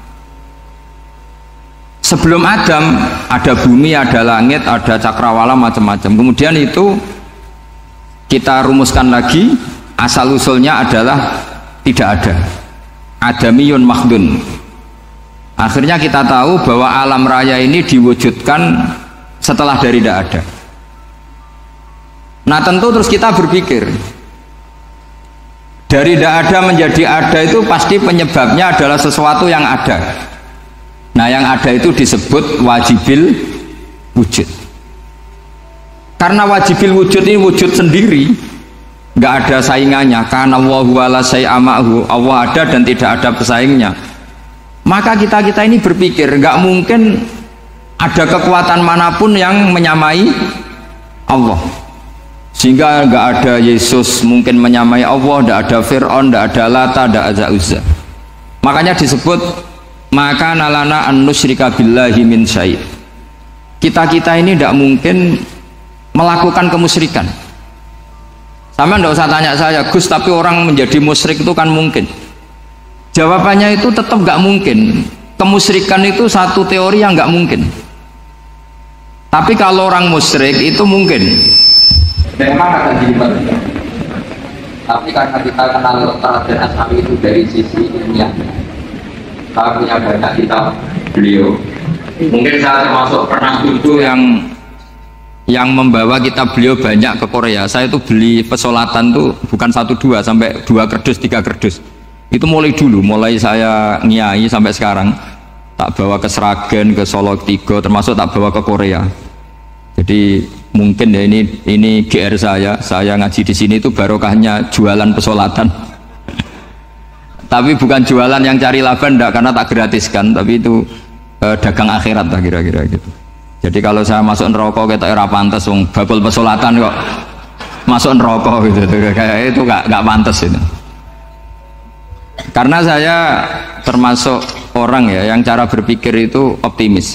Sebelum Adam ada bumi, ada langit, ada cakrawala, macam-macam. Kemudian itu kita rumuskan lagi, asal usulnya adalah tidak ada, adamiyun makhdun. Akhirnya kita tahu bahwa alam raya ini diwujudkan setelah dari tidak ada. Nah, tentu terus kita berpikir, dari tidak ada menjadi ada itu pasti penyebabnya adalah sesuatu yang ada. Nah, yang ada itu disebut wajibil wujud. Karena wajibil wujud ini wujud sendiri, nggak ada saingannya. Karena Allahu wala syai'amahu, Allah ada dan tidak ada pesaingnya. Maka kita kita ini berpikir nggak mungkin ada kekuatan manapun yang menyamai Allah, sehingga nggak ada Yesus mungkin menyamai Allah, nggak ada Fir'aun, nggak ada Lata, nggak ada Uzza. Makanya disebut maka nalana an nusyrika billahi min syai'. Kita-kita ini tidak mungkin melakukan kemusyrikan. Sama nggak usah tanya saya, Gus, tapi orang menjadi musyrik itu kan mungkin. Jawabannya itu tetap nggak mungkin. Kemusyrikan itu satu teori yang nggak mungkin. Tapi kalau orang musyrik itu mungkin. Memang akan dilibat. Tapi karena kita kenal Raden Asnawi itu dari sisi ilmiah, saya punya banyak kitab beliau. Mungkin saya termasuk pernah dulu yang yang membawa kitab beliau banyak ke Korea. Saya itu beli pesolatan tuh bukan satu dua, sampai dua kerdus, tiga kerdus. Itu mulai dulu, mulai saya ngiai sampai sekarang. Tak bawa ke Sragen, ke Solo tiga, termasuk tak bawa ke Korea. Jadi mungkin ya ini ini G R saya, saya ngaji di sini itu barokahnya jualan pesolatan. Tapi bukan jualan yang cari laba, enggak, karena tak gratiskan, tapi itu eh, dagang akhirat lah kira-kira gitu. Jadi kalau saya masuk neraka kita era pantas, wong bakul pesolatan kok masuk neraka gitu, kayak itu nggak nggak pantas itu. Karena saya termasuk orang ya yang cara berpikir itu optimis.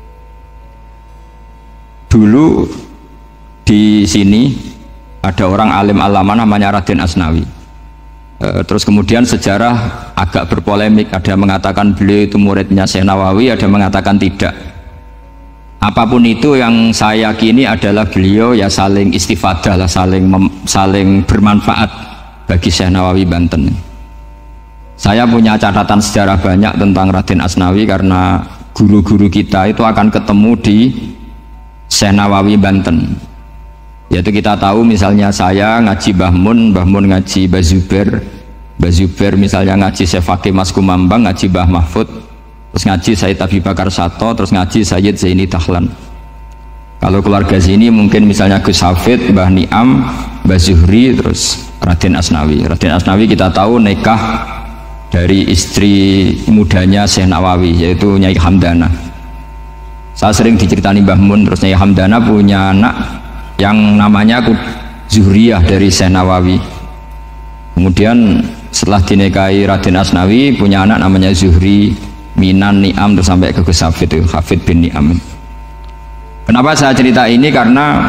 Dulu di sini ada orang alim alama namanya Raden Asnawi. E, terus kemudian sejarah agak berpolemik, ada yang mengatakan beliau itu muridnya Syekh Nawawi, ada yang mengatakan tidak. Apapun itu yang saya yakini adalah beliau ya saling istifadah lah, saling mem, saling bermanfaat bagi Syekh Nawawi Banten. Saya punya catatan sejarah banyak tentang Raden Asnawi karena guru-guru kita itu akan ketemu di Syekh Nawawi Banten. Yaitu kita tahu misalnya saya ngaji Mbah Mun, Mbah Mun ngaji Mbah Zubair, Mbah Zubair misalnya ngaji Syekh Fakih Mas Kumambang, ngaji Mbah Mahfud, terus ngaji Sayyid Abi Bakar Sato, terus ngaji Sayyid Zaini Dahlan. Kalau keluarga sini mungkin misalnya Gus Hafid, Mbah Niam, Mbah Zuhri, terus Raden Asnawi. Raden Asnawi kita tahu nikah dari istri mudanya Syekh Nawawi yaitu Nyai Hamdana. Saya sering diceritani Mbah Mun, terus Nyai Hamdana punya anak yang namanya Zuhriyah dari Syekh Nawawi. Kemudian setelah dinikahi Raden Asnawi punya anak namanya Zuhri, Minan, Niam, terus sampai ke Gus Hafid, Hafid bin Niam. Kenapa saya cerita ini? Karena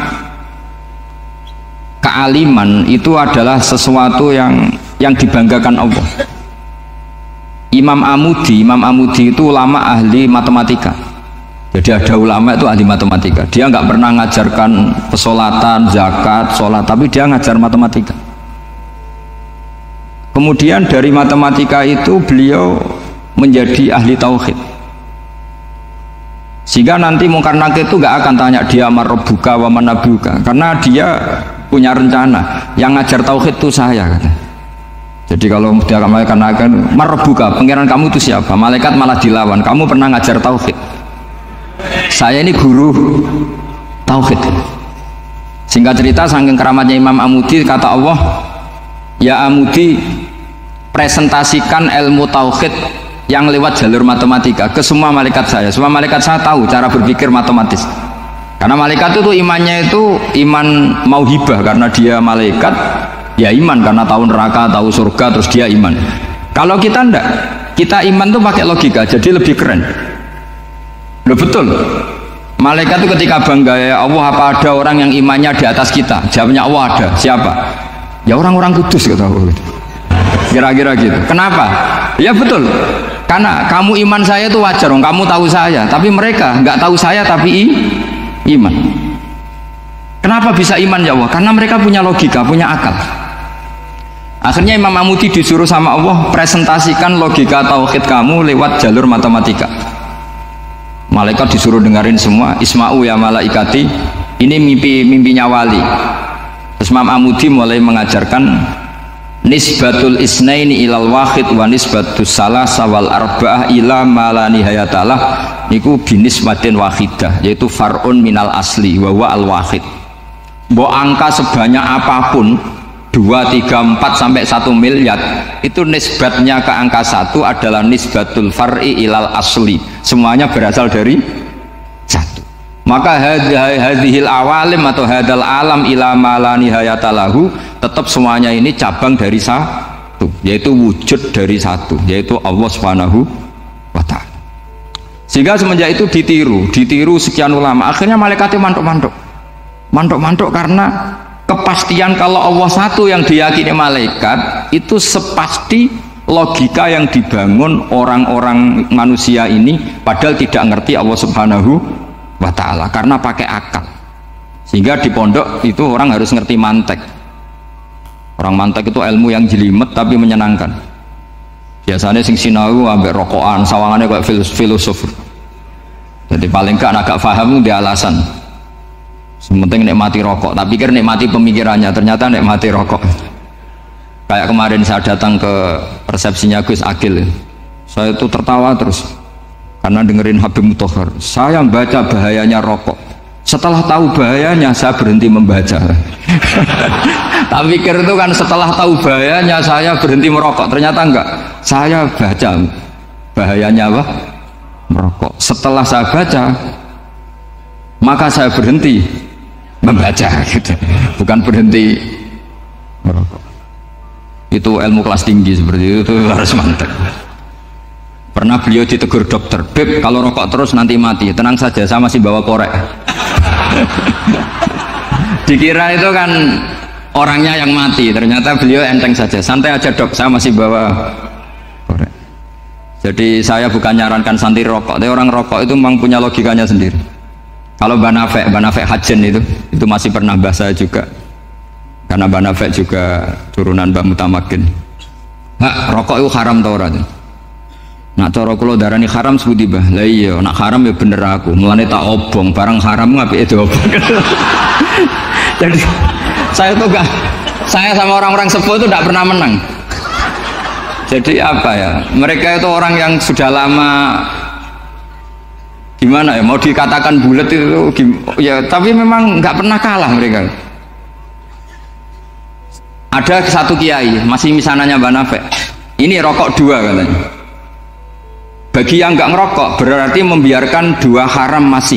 kealiman itu adalah sesuatu yang yang dibanggakan Allah. Imam Amudi, Imam Amudi itu ulama ahli matematika. Jadi ada ulama itu ahli matematika. Dia nggak pernah ngajarkan pesolatan, zakat, sholat, tapi dia ngajar matematika. Kemudian dari matematika itu beliau menjadi ahli tauhid. Sehingga nanti Mungkar Nakir itu nggak akan tanya dia marabbuka wa manabuka, karena dia punya rencana. Yang ngajar tauhid itu saya, kata. Jadi kalau dia akan marabbuka, pangeran kamu itu siapa? Malaikat malah dilawan. Kamu pernah ngajar tauhid? Saya ini guru tauhid. Singkat cerita, saking keramatnya Imam Amudi, kata Allah, ya Amudi, presentasikan ilmu tauhid yang lewat jalur matematika ke semua malaikat saya. Semua malaikat saya tahu cara berpikir matematis. Karena malaikat itu imannya itu iman mauhibah, karena dia malaikat ya iman karena tahu neraka, tahu surga, terus dia iman. Kalau kita enggak, kita iman tuh pakai logika, jadi lebih keren. Loh betul. Malaikat itu ketika bangga, ya Allah, apa ada orang yang imannya di atas kita? Jawabnya Allah ada. Siapa? Ya orang-orang kudus, kata Allah. Kira-kira gitu. Kenapa? Ya betul. Karena kamu iman saya itu wajar, kamu tahu saya, tapi mereka nggak tahu saya tapi i, iman. Kenapa bisa iman ya Allah? Karena mereka punya logika, punya akal. Akhirnya Imam Amudi disuruh sama Allah, presentasikan logika tauhid kamu lewat jalur matematika. Malaikat disuruh dengerin semua. Isma'u ya malaikati, ini mimpi mimpinya wali. Terus Imam Amudi mulai mengajarkan nisbatul isnaini ilal wahid wa nisbatus salasa wal arba'ah ila ma la nihayatalah, niku binisbatin wahidah, yaitu far'un minal asli wa huwa al wahid. Mbok angka sebanyak apapun dua, tiga, empat sampai satu miliar itu nisbatnya ke angka satu adalah nisbatul far'i ilal asli, semuanya berasal dari satu. Maka hadhil awalim atau hadal alam ila ma la nihayatalahu, tetap semuanya ini cabang dari satu, yaitu wujud dari satu, yaitu Allah Subhanahu wa ta'ala. Sehingga semenjak itu ditiru ditiru sekian ulama, akhirnya malaikatnya mantuk-mantuk mantuk-mantuk karena kepastian kalau Allah satu yang diyakini malaikat itu sepasti logika yang dibangun orang-orang manusia ini, padahal tidak ngerti Allah Subhanahu wa ta'ala karena pakai akal. Sehingga di pondok itu orang harus ngerti mantek. Orang mantek itu ilmu yang jelimet tapi menyenangkan. Biasanya sing sinau ambek rokokan, sawangannya kayak filosof. Jadi paling gak agak paham dia alasan. Sementing nikmati rokok, tak pikir nikmati pemikirannya, ternyata nikmati rokok. Kayak kemarin saya datang ke resepsinya Gus Agil, saya itu tertawa terus karena dengerin Habib Mutahar. Saya baca bahayanya rokok, setelah tahu bahayanya saya berhenti membaca. Tak pikir itu kan setelah tahu bahayanya saya berhenti merokok, ternyata enggak. Saya baca bahayanya apa? Merokok. Setelah saya baca, maka saya berhenti membaca, gitu. Bukan berhenti merokok. Itu ilmu kelas tinggi seperti itu, itu harus mantap. Pernah beliau ditegur dokter, Beb kalau rokok terus nanti mati. Tenang saja, saya masih bawa korek. Dikira itu kan orangnya yang mati, ternyata beliau enteng saja. Santai aja dok, saya masih bawa korek. Jadi saya bukan nyarankan santai rokok, tapi orang rokok itu memang punya logikanya sendiri. Kalau Banafek, Banafek Hajen itu, itu masih pernah bahas saya juga. Karena Banafek juga turunan Mbah Mutamakin. Hak, rokok itu haram tau orang. Nak cara kula darani haram sebuti bah. Lah iya, nak haram ya bener aku. Mulane tak obong, barang haram ngapike diobong. Jadi saya tuh gak, saya sama orang-orang sepuh itu tidak pernah menang. Jadi apa ya? Mereka itu orang yang sudah lama gimana ya? Mau dikatakan bulat itu ya, tapi memang nggak pernah kalah mereka. Ada satu kiai, masih misananya Banafek. Ini rokok dua katanya. Bagi yang nggak ngerokok berarti membiarkan dua haram masih.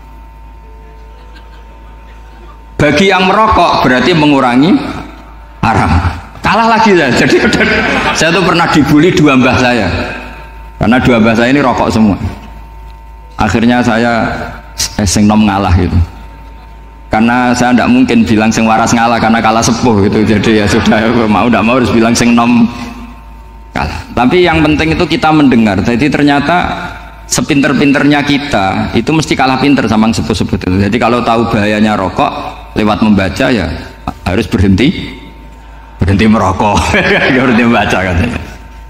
Bagi yang merokok berarti mengurangi haram. Kalah lagi ya. Jadi saya tuh pernah dibully dua mbah saya. Karena dua mbah saya ini rokok semua. Akhirnya saya eh, sing nom ngalah gitu. Karena saya tidak mungkin bilang sing waras ngalah karena kalah sepuh gitu. Jadi ya sudah, mau tidak mau harus bilang sing nom kalah. Tapi yang penting itu kita mendengar. Jadi ternyata sepinter-pinternya kita itu mesti kalah pinter sama yang sepuh-sepuh itu. Jadi kalau tahu bahayanya rokok lewat membaca ya harus berhenti berhenti merokok. Berhenti membaca katanya.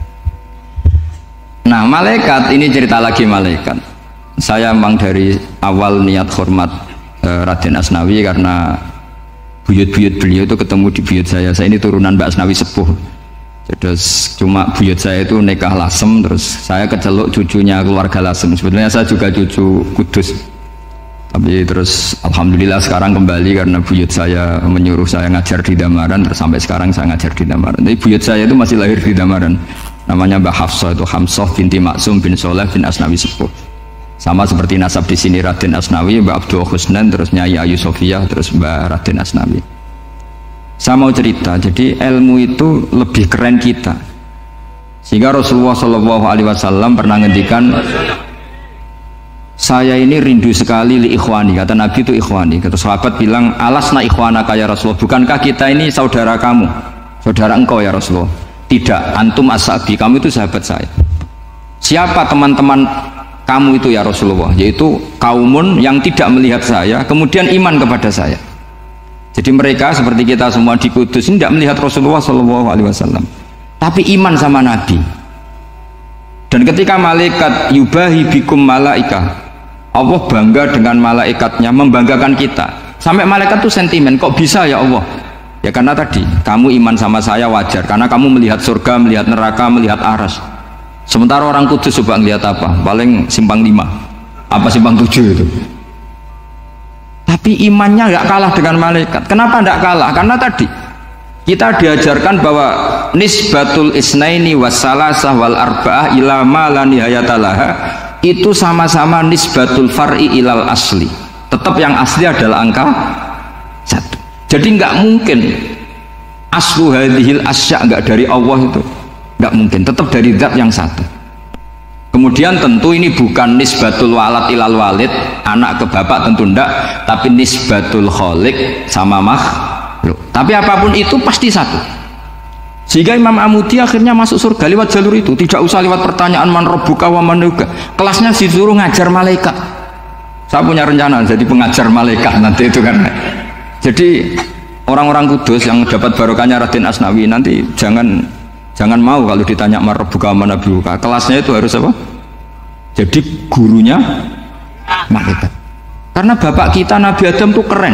Nah malaikat ini cerita lagi malaikat. Saya memang dari awal niat hormat eh, Raden Asnawi karena buyut-buyut beliau itu ketemu di buyut saya. Saya ini turunan Mbak Asnawi sepuh. Terus cuma buyut saya itu nikah Lasem, terus saya keceluk cucunya keluarga Lasem. Sebetulnya saya juga cucu Kudus, tapi terus alhamdulillah sekarang kembali karena buyut saya menyuruh saya ngajar di Damaran, terus sampai sekarang saya ngajar di Damaran. Tapi buyut saya itu masih lahir di Damaran, namanya Mbak Hafsah, itu Hamsah binti Maksum bin Soleh bin Asnawi sepuh. Sama seperti nasab di sini Raden Asnawi, Mbak Abdul Husnan, terus Nyai Ayu Sofiyah, terus Mbak Raden Asnawi. Saya mau cerita, jadi ilmu itu lebih keren kita. Sehingga Rasulullah Shallallahu Alaihi Wasallam pernah ngendikan, saya ini rindu sekali li ikhwani. Kata Nabi itu ikhwani. Kata sahabat bilang, alasna ikhwanaka ya Rasulullah. Bukankah kita ini saudara kamu, saudara engkau ya Rasulullah? Tidak, antum ashabi, kamu itu sahabat saya. Siapa teman-teman kamu itu ya Rasulullah? Yaitu kaumun yang tidak melihat saya, kemudian iman kepada saya. Jadi mereka seperti kita semua di Kudus ini tidak melihat Rasulullah Shallallahu Alaihi Wasallam, tapi iman sama Nabi. Dan ketika malaikat yubahi bikum malaika, Allah bangga dengan malaikatnya, membanggakan kita. Sampai malaikat tuh sentimen, kok bisa ya Allah? Ya karena tadi kamu iman sama saya wajar, karena kamu melihat surga, melihat neraka, melihat aras. Sementara orang Kudus coba ngelihat apa? Paling simpang lima, apa simpang tujuh itu. Tapi imannya nggak kalah dengan malaikat. Kenapa nggak kalah? Karena tadi kita diajarkan bahwa nisbatul isnaini wassalasah wal arba'ah ila ma la nihayatalaha itu sama-sama nisbatul far'i ilal asli. Tetap yang asli adalah angka satu. Jadi nggak mungkin aslu hadhil asya nggak dari Allah itu, nggak mungkin. Tetap dari zat yang satu. Kemudian tentu ini bukan nisbatul walad ilal walid, anak ke bapak tentu enggak, tapi nisbatul kholik sama makhluk. Tapi apapun itu pasti satu. Sehingga Imam Amudi akhirnya masuk surga lewat jalur itu, tidak usah lewat pertanyaan man rabbuka wa man nabiyyuka. Kelasnya disuruh ngajar malaikat. Saya punya rencana jadi pengajar malaikat nanti itu kan. Jadi orang-orang Kudus yang dapat barokahnya Raden Asnawi nanti jangan jangan mau kalau ditanya man rabbuka wa man nabiyyuka. Kelasnya itu harus apa? Jadi gurunya malaikat. Karena bapak kita Nabi Adam itu keren.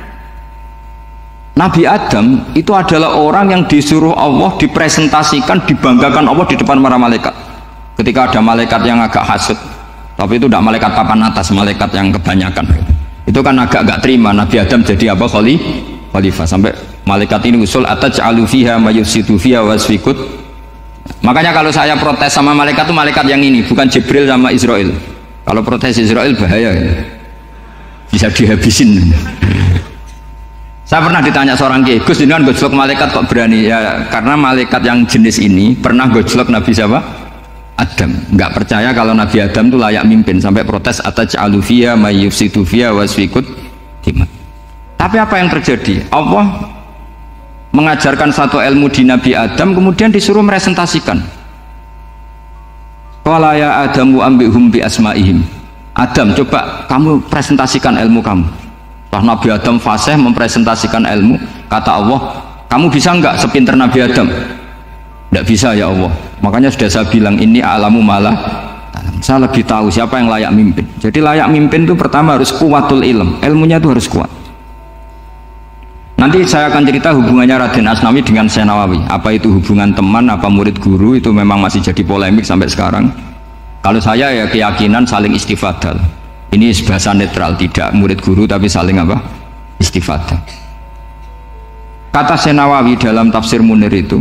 Nabi Adam itu adalah orang yang disuruh Allah dipresentasikan, dibanggakan Allah di depan para malaikat. Ketika ada malaikat yang agak hasut, tapi itu tidak malaikat papan atas, malaikat yang kebanyakan. Itu kan agak agak terima Nabi Adam jadi apa? Khalifah. Sampai malaikat ini usul ataj'alu fiha mayufsidu fiha wasfikut. Makanya kalau saya protes sama malaikat itu malaikat yang ini, bukan Jibril sama Israel. Kalau protes Israel bahaya ya. Bisa dihabisin. Saya pernah ditanya seorang kiai, Gus jenengan gojlok malaikat kok berani? Ya karena malaikat yang jenis ini pernah gojlok Nabi siapa? Adam. Nggak percaya kalau Nabi Adam itu layak mimpin, sampai protes ataj'alu fiha may yufsidu fiha wasfikut dimah. Tapi apa yang terjadi? Allah mengajarkan satu ilmu di Nabi Adam, kemudian disuruh meresentasikan. Qala ya Adamu ambihum bi asma'ihim. Adam, coba kamu presentasikan ilmu kamu. Setelah Nabi Adam fasih mempresentasikan ilmu, kata Allah, kamu bisa enggak sepinter Nabi Adam? Tidak bisa ya Allah. Makanya sudah saya bilang ini alamu malah. Saya lebih tahu siapa yang layak mimpin. Jadi layak mimpin itu pertama harus kuwatul ilm. Ilmunya itu harus kuat. Nanti saya akan cerita hubungannya Raden Asnawi dengan Syekh Nawawi. Apa itu hubungan teman, apa murid guru, itu memang masih jadi polemik sampai sekarang. Kalau saya ya keyakinan saling istifadah. Ini bahasa netral, tidak murid guru tapi saling apa? Istifadah. Kata Syekh Nawawi dalam tafsir Munir itu,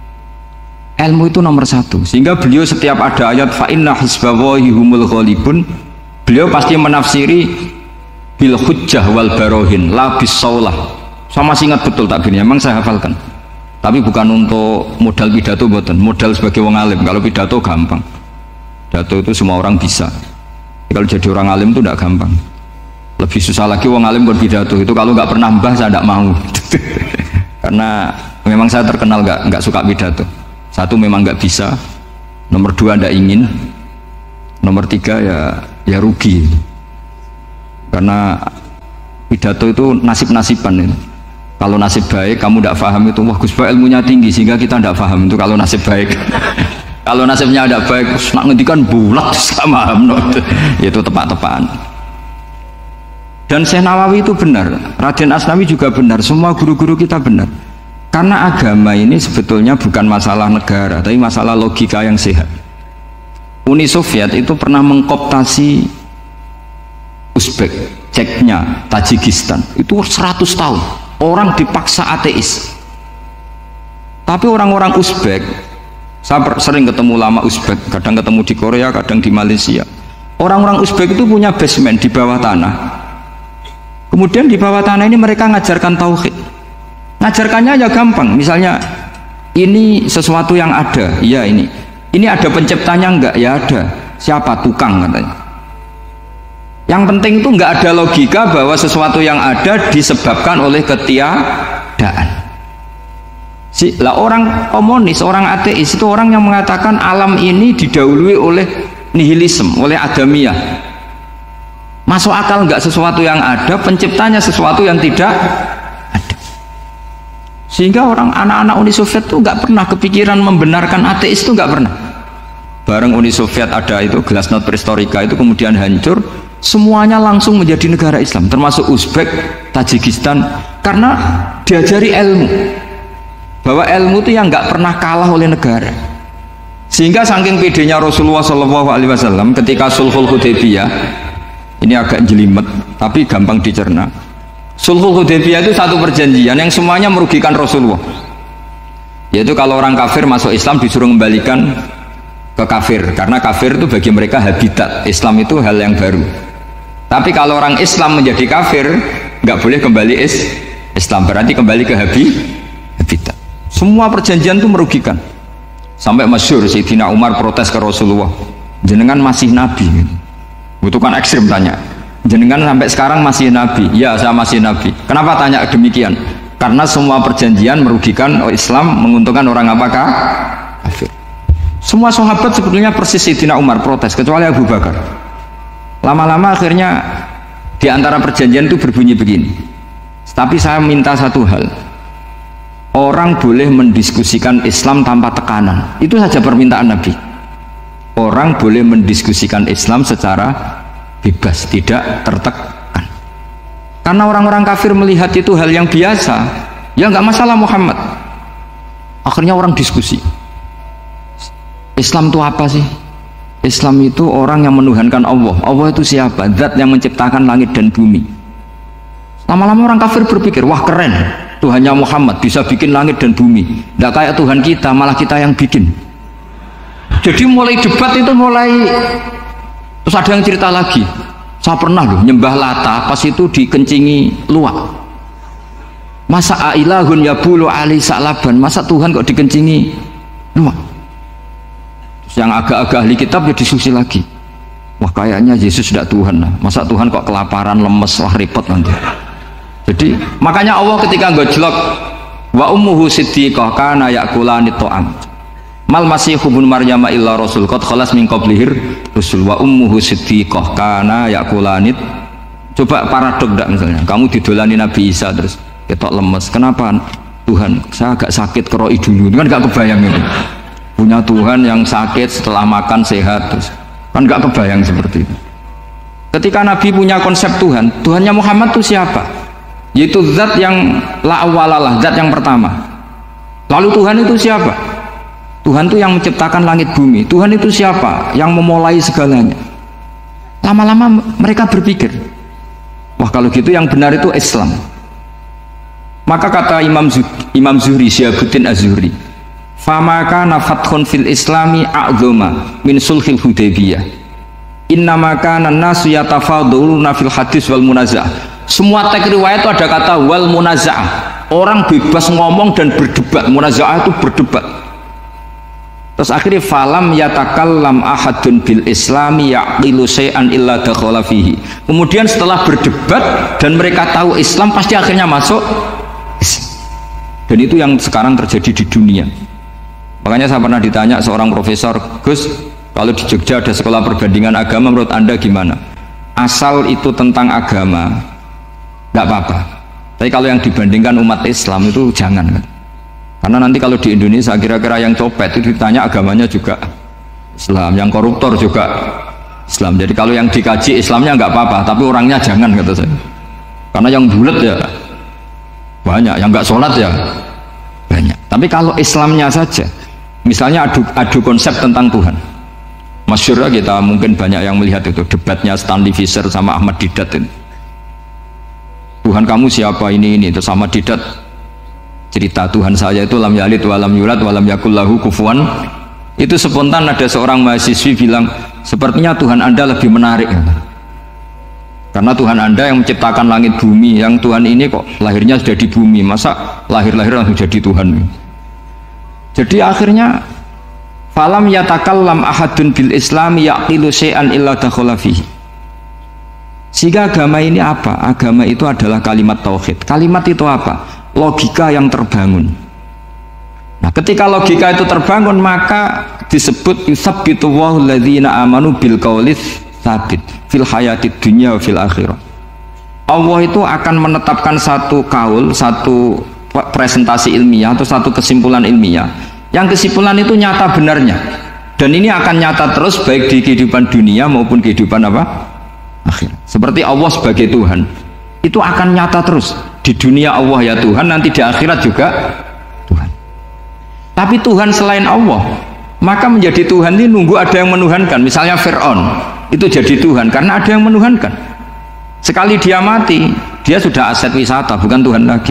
ilmu itu nomor satu. Sehingga beliau setiap ada ayat fa inna hizballahi humul ghalibun, beliau pasti menafsiri bil hujjah wal barohin la bis saulah. Saya masih ingat betul takbirnya, memang saya hafalkan. Tapi bukan untuk modal pidato, boten. Modal sebagai wong alim. Kalau pidato gampang. Pidato itu semua orang bisa. Kalau jadi orang alim itu tidak gampang. Lebih susah lagi wong alim berpidato. Itu kalau nggak pernah mbah saya tidak mau. Karena memang saya terkenal nggak nggak suka pidato. Satu memang nggak bisa. Nomor dua tidak ingin. Nomor tiga ya ya rugi. Karena pidato itu nasib-nasiban itu. Kalau nasib baik kamu tidak paham itu, wah Gus Ba ilmunya tinggi sehingga kita tidak paham itu kalau nasib baik. Kalau nasibnya ada baik, nak ngendikan bulat sama no. Itu tepat-tepatan. Dan Syekh Nawawi itu benar, Raden Asnawi juga benar, semua guru-guru kita benar. Karena agama ini sebetulnya bukan masalah negara, tapi masalah logika yang sehat. Uni Soviet itu pernah mengkooptasi Uzbek, Ceknya, Tajikistan. Itu seratus tahun. Orang dipaksa ateis. Tapi orang-orang Uzbek, saya sering ketemu lama Uzbek, kadang ketemu di Korea, kadang di Malaysia. Orang-orang Uzbek itu punya basement di bawah tanah. Kemudian di bawah tanah ini mereka ngajarkan tauhid. Ngajarkannya ya gampang. Misalnya ini sesuatu yang ada, ya ini. Ini ada penciptanya enggak? Ya ada. Siapa? Tukang katanya. Yang penting itu enggak ada logika bahwa sesuatu yang ada disebabkan oleh ketiadaan. Si, lah orang komunis, orang ateis itu orang yang mengatakan alam ini didahului oleh nihilisme, oleh adamiyah. Masuk akal nggak sesuatu yang ada, penciptanya sesuatu yang tidak ada. Sehingga orang anak-anak Uni Soviet itu nggak pernah kepikiran membenarkan ateis, itu nggak pernah. Bareng Uni Soviet ada itu Glasnost Perestroika itu kemudian hancur, semuanya langsung menjadi negara Islam, termasuk Uzbek, Tajikistan, karena diajari ilmu. Bahwa ilmu itu yang nggak pernah kalah oleh negara. Sehingga saking pedenya Rasulullah Shallallahu Alaihi Wasallam ketika Sulhul Hudaybiyah, ini agak jelimet tapi gampang dicerna. Sulhul Hudaybiyah itu satu perjanjian yang semuanya merugikan Rasulullah. Yaitu kalau orang kafir masuk Islam disuruh kembalikan ke kafir, karena kafir itu bagi mereka habitat. Islam itu hal yang baru. Tapi kalau orang Islam menjadi kafir, nggak boleh kembali is Islam, berarti kembali ke habi habitat. Semua perjanjian itu merugikan. Sampai masyhur Sayyidina Umar protes ke Rasulullah, jenengan masih nabi. Itu kan ekstrim tanya, jenengan sampai sekarang masih nabi? Ya, saya masih nabi. Kenapa tanya demikian? Karena semua perjanjian merugikan Islam, menguntungkan orang apakah? Kafir. Semua sahabat sebetulnya persis Sayyidina Umar protes, kecuali Abu Bakar. Lama-lama akhirnya di antara perjanjian itu berbunyi begini. Tapi saya minta satu hal, orang boleh mendiskusikan Islam tanpa tekanan. Itu saja permintaan Nabi. Orang boleh mendiskusikan Islam secara bebas, tidak tertekan. Karena orang-orang kafir melihat itu hal yang biasa. Ya nggak masalah Muhammad. Akhirnya orang diskusi. Islam itu apa sih? Islam itu orang yang menuhankan Allah. Allah itu siapa? Zat yang menciptakan langit dan bumi. Lama-lama orang kafir berpikir, wah keren, Tuhannya Muhammad bisa bikin langit dan bumi. Tidak kayak Tuhan kita, malah kita yang bikin. Jadi mulai debat itu mulai, terus ada yang cerita lagi, saya pernah loh nyembah Lata pas itu dikencingi luwak. Masa ailahun ya bulu ali sa'laban, masa Tuhan kok dikencingi luwak? Yang agak-agak ahli kitab ya diskusi lagi. Wah kayaknya Yesus tidak Tuhan lah. Masa Tuhan kok kelaparan, lemes, wah repot nanti. Jadi makanya Allah ketika gojlok wa ummuhu siddiqah kana yakulani ta'am. Mal masihu ibnu Maryam illa rasul qad khalas min qablihir rusul wa ummuhu siddiqah kana yakulani. Coba paradok enggak misalnya, kamu didolani Nabi Isa terus ketok lemes. Kenapa? Tuhan, saya agak sakit keroi dulu. Kan enggak kebayang itu. Punya Tuhan yang sakit setelah makan sehat terus. Kan enggak kebayang seperti itu. Ketika Nabi punya konsep Tuhan, Tuhannya Muhammad itu siapa? Yaitu zat yang la awalalah, zat yang pertama. Lalu Tuhan itu siapa? Tuhan itu yang menciptakan langit bumi. Tuhan itu siapa? Yang memulai segalanya. Lama-lama mereka berpikir, wah kalau gitu yang benar itu Islam. Maka kata Imam Zuhri, Imam Zuhri Syihabuddin Az-Zuhri, fama kana fathun fil islami a'zama min sulhil hudaybiyah. Innama kana an-nasu yatafadhaluna fil hadis wal munazah. Semua teks riwayat itu ada kata wal munazah. Orang bebas ngomong dan berdebat. Munazah itu berdebat. Terus akhirnya falam yatakallam ahadun bil islami yaqilu syai'an illa dakhala fihi. Kemudian setelah berdebat dan mereka tahu Islam, pasti akhirnya masuk. Dan itu yang sekarang terjadi di dunia. Makanya saya pernah ditanya seorang profesor, Gus, kalau di Jogja ada sekolah perbandingan agama, menurut Anda gimana? Asal itu tentang agama, nggak apa-apa. Tapi kalau yang dibandingkan umat Islam itu jangan. Kan? Karena nanti kalau di Indonesia kira-kira yang copet itu ditanya agamanya juga Islam, yang koruptor juga Islam. Jadi kalau yang dikaji Islamnya nggak apa-apa, tapi orangnya jangan, kata saya. Karena yang bulat ya banyak, yang nggak sholat ya banyak. Tapi kalau Islamnya saja, misalnya adu, adu konsep tentang Tuhan, masyhur kita mungkin banyak yang melihat itu debatnya Stanley Fischer sama Ahmad Didat itu. Tuhan kamu siapa ini ini terus sama Didat cerita Tuhan saya itu lam yalid walam yulad walam yakul lahu kufuwan. Itu spontan ada seorang mahasiswi bilang, sepertinya Tuhan Anda lebih menarik. Karena Tuhan Anda yang menciptakan langit bumi, yang Tuhan ini kok lahirnya sudah di bumi, masa lahir-lahir langsung jadi Tuhan. Jadi akhirnya falam yatakallam ahadun bil islami yaqilu syai'an illa dakhala fihi. Sehingga agama ini apa? Agama itu adalah kalimat tauhid. Kalimat itu apa? Logika yang terbangun. Nah, ketika logika itu terbangun, maka disebut yusabbitu Allahu alladzina amanu bil qaulis sabit fil hayatid dunya wa fil akhirah. Allah itu akan menetapkan satu kaul, satu presentasi ilmiah atau satu kesimpulan ilmiah. Yang kesimpulan itu nyata benarnya. Dan ini akan nyata terus baik di kehidupan dunia maupun kehidupan apa? Akhir. Seperti Allah sebagai Tuhan. Itu akan nyata terus. Di dunia Allah ya Tuhan, nanti di akhirat juga Tuhan. Tapi Tuhan selain Allah, maka menjadi Tuhan ini nunggu ada yang menuhankan. Misalnya Fir'aun itu jadi Tuhan karena ada yang menuhankan. Sekali dia mati, dia sudah aset wisata, bukan Tuhan lagi.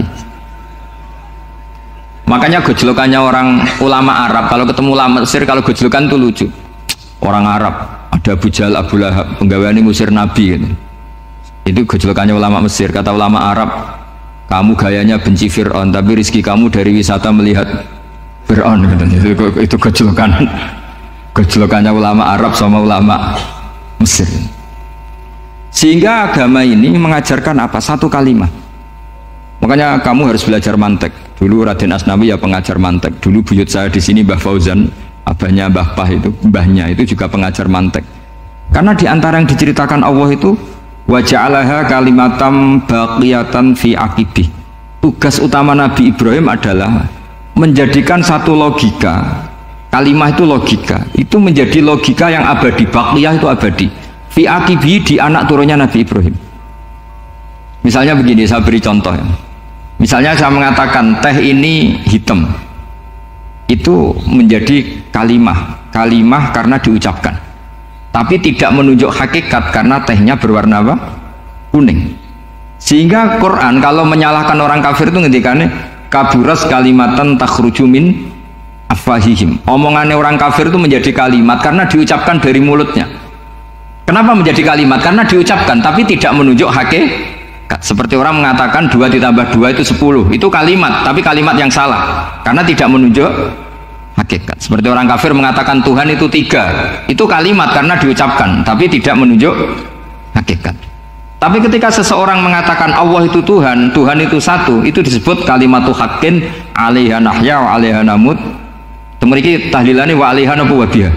Makanya gejolokannya orang ulama Arab, kalau ketemu ulama Mesir, kalau gejolokan itu lucu. Orang Arab, ada Abu Jahal, Abu Lahab, penggaweane ngusir Nabi gitu. Itu gejolokannya ulama Mesir. Kata ulama Arab, kamu gayanya benci Fir'aun, tapi rizki kamu dari wisata melihat Fir'aun gitu. Itu, itu gejolokan gejolokannya ulama Arab sama ulama Mesir. Sehingga agama ini mengajarkan apa? Satu kalimat. Makanya kamu harus belajar mantek. Dulu Raden Asnawi ya pengajar mantek. Dulu buyut saya di sini Mbah Fauzan, abahnya Mbah Pah itu, mbahnya itu juga pengajar mantek. Karena di antara yang diceritakan Allah itu wa ja'alaha kalimatam baqiyatan fi aqibih. Tugas utama Nabi Ibrahim adalah menjadikan satu logika. Kalimah itu logika, itu menjadi logika yang abadi. Baqiyah itu abadi. Fi aqibih, di anak turunnya Nabi Ibrahim. Misalnya begini, saya beri contoh ya. Misalnya saya mengatakan teh ini hitam, itu menjadi kalimah. Kalimah karena diucapkan, tapi tidak menunjuk hakikat karena tehnya berwarna apa? Kuning. Sehingga Quran kalau menyalahkan orang kafir itu ngendikannya kaburas kalimatan takhruju min afwahihim. Omongannya orang kafir itu menjadi kalimat karena diucapkan dari mulutnya. Kenapa menjadi kalimat? Karena diucapkan tapi tidak menunjuk hakikat. hakikat. Seperti orang mengatakan dua ditambah dua itu sepuluh, itu kalimat, tapi kalimat yang salah karena tidak menunjuk hakikat. Seperti orang kafir mengatakan Tuhan itu tiga, itu kalimat karena diucapkan tapi tidak menunjuk hakikat. Tapi ketika seseorang mengatakan Allah itu Tuhan, Tuhan itu satu, itu disebut kalimatu haqqin alaiha nahya wa alaiha namut. Temeriki tahlilane wa alaiha napa wa biha.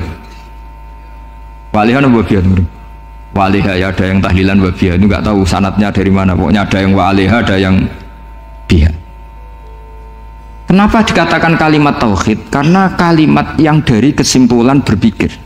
Wa alaiha napa wa biha. Wa alaiha ya ada yang tahlilan wa biha, itu enggak tahu sanadnya dari mana, pokoknya ada yang wa alaiha, ada yang biha. Kenapa dikatakan kalimat tauhid? Karena kalimat yang dari kesimpulan berpikir.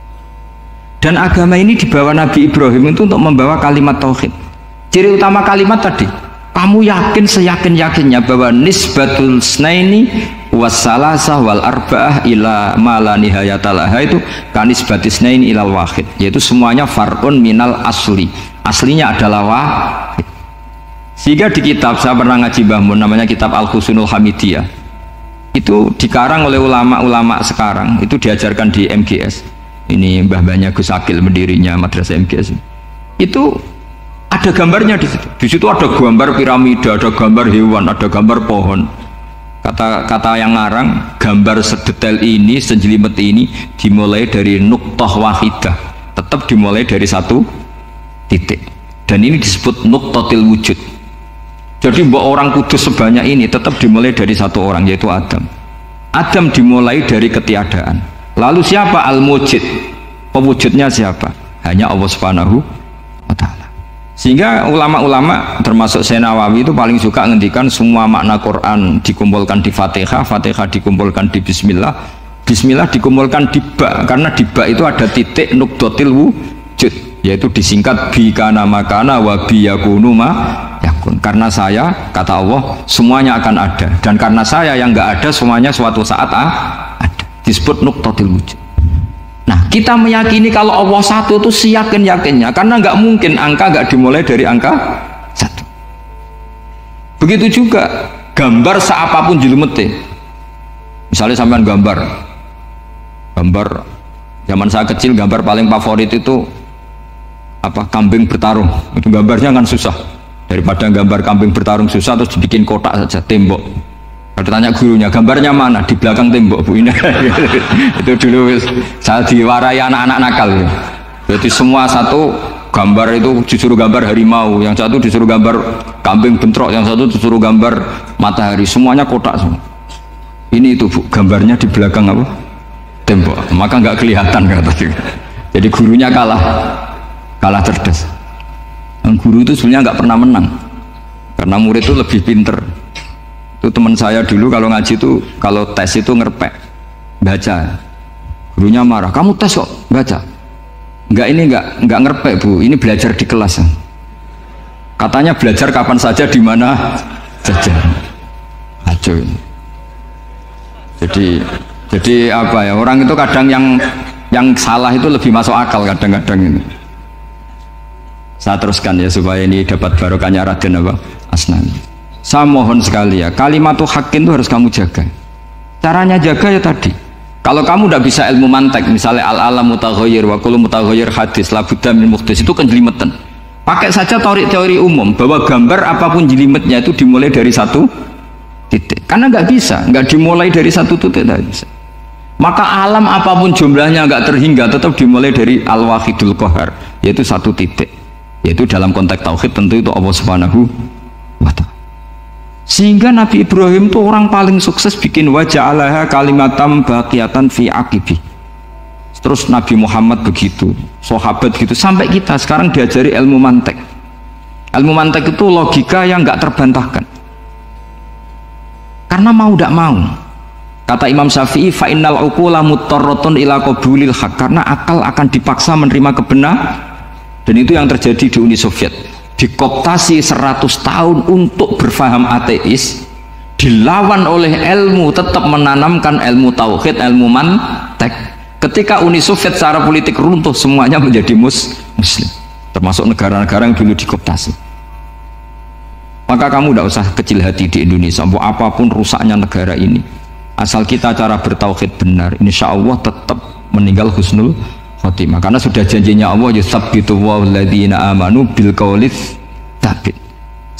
Dan agama ini dibawa Nabi Ibrahim itu untuk membawa kalimat tauhid. Ciri utama kalimat tadi, kamu yakin seyakin-yakinnya bahwa nisbatul snaini wassalasah wal arba'ah ila ma la nihayatalaha itu kanisbatis snaini ilal wahid, yaitu semuanya far'un minal asli. Aslinya adalah wahid. Sehingga di kitab, saya pernah ngaji Mbah Mun, namanya kitab Al-Husunul Hamidiyah, itu dikarang oleh ulama-ulama sekarang, itu diajarkan di M G S. Ini mbah-mbahnya Gus Akil, pendirinya madrasah M G S. Itu ada gambarnya di situ. Di situ ada gambar piramida, ada gambar hewan, ada gambar pohon. Kata-kata yang ngarang, gambar sedetail ini, sejelimet ini dimulai dari nuktah wahidah. Tetap dimulai dari satu titik. Dan ini disebut nuktatil wujud. Jadi mbok orang kudus sebanyak ini tetap dimulai dari satu orang, yaitu Adam. Adam dimulai dari ketiadaan. Lalu siapa al-mujid? Pewujudnya siapa? Hanya Allah Subhanahu wa ta'ala. Sehingga ulama-ulama termasuk Syekh Nawawi itu paling suka ngendikan semua makna Quran dikumpulkan di Fatihah, Fatihah dikumpulkan di Bismillah, Bismillah dikumpulkan di Ba, karena di Ba itu ada titik nukdotil wujud, yaitu disingkat bi kana makana wa bi yakunu ma yakun. Karena saya, kata Allah, semuanya akan ada, dan karena saya yang enggak ada, semuanya suatu saat ah, ada. Disebut nuktatil wujud. Nah, kita meyakini kalau Allah satu itu seyakin-yakinnya, karena nggak mungkin angka nggak dimulai dari angka satu. Begitu juga gambar seapapun jilmete. Misalnya sampean gambar, gambar zaman saya kecil, gambar paling favorit itu apa, kambing bertarung. Itu gambarnya kan susah. Daripada gambar kambing bertarung susah, terus dibikin kotak saja, tembok. Kalau tanya gurunya, gambarnya mana? Di belakang tembok, Bu. Ini itu dulu saya diwarai anak-anak nakal. Ya. Jadi semua satu gambar itu disuruh gambar harimau, yang satu disuruh gambar kambing bentrok, yang satu disuruh gambar matahari, semuanya kotak semua. Ini itu, Bu, gambarnya di belakang apa? Tembok. Maka nggak kelihatan kata dia. Jadi gurunya kalah, kalah cerdas. Dan guru itu sebenarnya nggak pernah menang, karena murid itu lebih pinter. Itu teman saya dulu kalau ngaji itu, kalau tes itu ngerpek baca, gurunya marah, kamu tes kok baca? Enggak, ini enggak enggak ngerpek, Bu, ini belajar di kelas. Katanya belajar kapan saja di mana saja. Aduh. Jadi jadi apa ya, orang itu kadang yang yang salah itu lebih masuk akal kadang-kadang ini. Saya teruskan ya supaya ini dapat barokahnya Raden apa? Asnani. Saya mohon sekali ya, kalimatu haqqin itu harus kamu jaga. Caranya jaga ya tadi, kalau kamu tidak bisa ilmu mantek, misalnya al-alam mutaghayyir wa kullu mutaghayyir hadis la budda min muhdits, itu kan jelimetan. Pakai saja teori-teori umum bahwa gambar apapun jelimetnya itu dimulai dari satu titik, karena nggak bisa, nggak dimulai dari satu titik, nggak bisa. Maka alam apapun jumlahnya nggak terhingga, tetap dimulai dari al-wahidul qahar, yaitu satu titik, yaitu dalam konteks tauhid tentu itu Allah Subhanahu wa ta'ala. Sehingga Nabi Ibrahim itu orang paling sukses bikin waja'alaha kalimatam baqiyatan fi aqibi. Terus Nabi Muhammad begitu, sahabat gitu, sampai kita sekarang diajari ilmu mantek. Ilmu mantek itu logika yang nggak terbantahkan. Karena mau tidak mau. Kata Imam Syafi'i, fa innal uqula muttarratun ila qabulil haq, karena akal akan dipaksa menerima kebenaran. Dan itu yang terjadi di Uni Soviet. Dikoptasi seratus tahun untuk berfaham ateis, dilawan oleh ilmu, tetap menanamkan ilmu tauhid, ilmu mantek. Ketika Uni Soviet secara politik runtuh, semuanya menjadi mus muslim, termasuk negara-negara yang dulu dikoptasi. Maka kamu tidak usah kecil hati di Indonesia, apapun rusaknya negara ini, asal kita cara bertauhid benar, insya Allah tetap meninggal husnul khotimah, karena sudah janjinya Allah, yusabbitu walladzina amanu bil qaulis tsabit.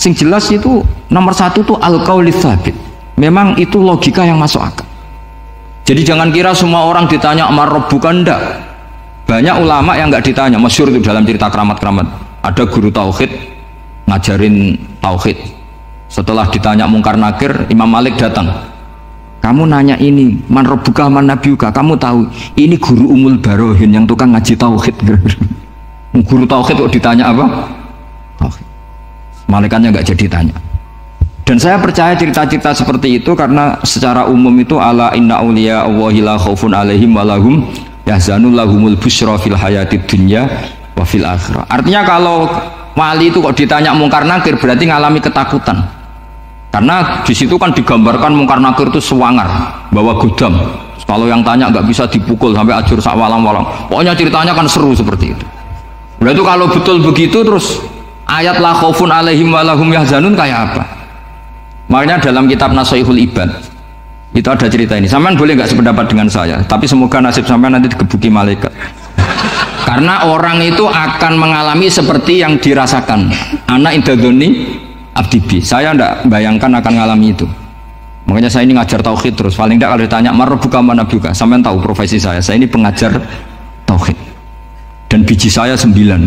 Sing jelas itu nomor satu tuh al-qauli tsabit. Memang itu logika yang masuk akal. Jadi jangan kira semua orang ditanya amar rabbuka, enggak. Banyak ulama yang enggak ditanya, masyhur itu dalam cerita keramat-keramat. Ada guru tauhid ngajarin tauhid. Setelah ditanya mungkar nakir, Imam Malik datang. Kamu nanya ini, man rabbuka man nabiyuka, kamu tahu ini guru Umul Barohin yang tukang ngaji tauhid. Guru tauhid kok ditanya apa? Tauhid. Malaikatnya enggak jadi tanya. Dan saya percaya cerita-cerita seperti itu karena secara umum itu ala inna auliya Allahi la khaufun alaihim walahum yahzanun lahumul busyra fil hayatid dunya wa fil akhirah. Artinya kalau wali itu kok ditanya mungkar nakir berarti ngalami ketakutan. Karena di situ kan digambarkan mungkar nakir itu sewangar, bawa godam. Kalau yang tanya nggak bisa dipukul sampai ajur sak walang-walang. Pokoknya ceritanya kan seru seperti itu. Berarti kalau betul begitu terus ayat la khaufun alaihim walahum yahzanun kayak apa? Makanya dalam kitab Nasaihul Ibad itu ada cerita ini. Sampean boleh nggak sependapat dengan saya, tapi semoga nasib sampean nanti digebuki malaikat. Karena orang itu akan mengalami seperti yang dirasakan. Anak indadoni abdibi. Saya tidak bayangkan akan mengalami itu. Makanya saya ini ngajar tauhid terus. Paling tidak kalau ditanya marbuka mana buka, sampean tahu profesi saya. Saya ini pengajar tauhid. Dan biji saya sembilan.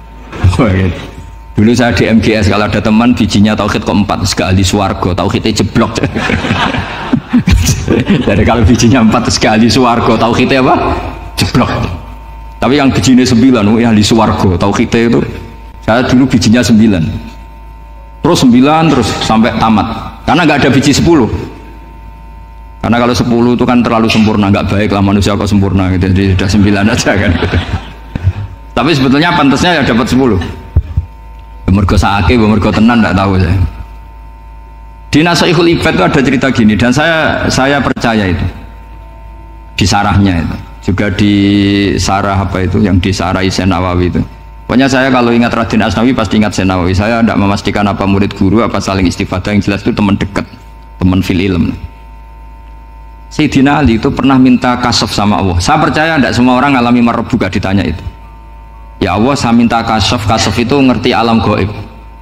Dulu saya di M G S kalau ada teman bijinya tauhid kok empat, sekali swargo, tauhidnya jeblok. Jadi kalau bijinya empat sekali swargo, tauhidnya apa? Jeblok. Tapi yang bijinya sembilan, oh ya di swargo, tauhidnya itu saya dulu bijinya sembilan. Terus sembilan terus sampai tamat. Karena nggak ada biji sepuluh. Karena kalau sepuluh itu kan terlalu sempurna, nggak baik lah manusia kok sempurna gitu. Jadi sudah sembilan aja kan. Tapi sebetulnya pantasnya ya dapat sepuluh. Mergo saake, mergo tenan tidak tahu saya. Di Nasaihul Ibad itu ada cerita gini dan saya saya percaya itu. Di sarahnya itu, juga di sarah apa itu yang di sarah Syekh Nawawi itu. Pokoknya saya kalau ingat Raden Asnawi pasti ingat Syekh Nawawi. Saya tidak memastikan apa murid guru apa saling istifadah, yang jelas itu teman dekat, teman fil ilm. Sayyidina Ali itu pernah minta kasaf sama Allah. Saya percaya tidak semua orang alami marbuka ditanya itu. Ya Allah, saya minta kasaf, kasaf itu ngerti alam gaib.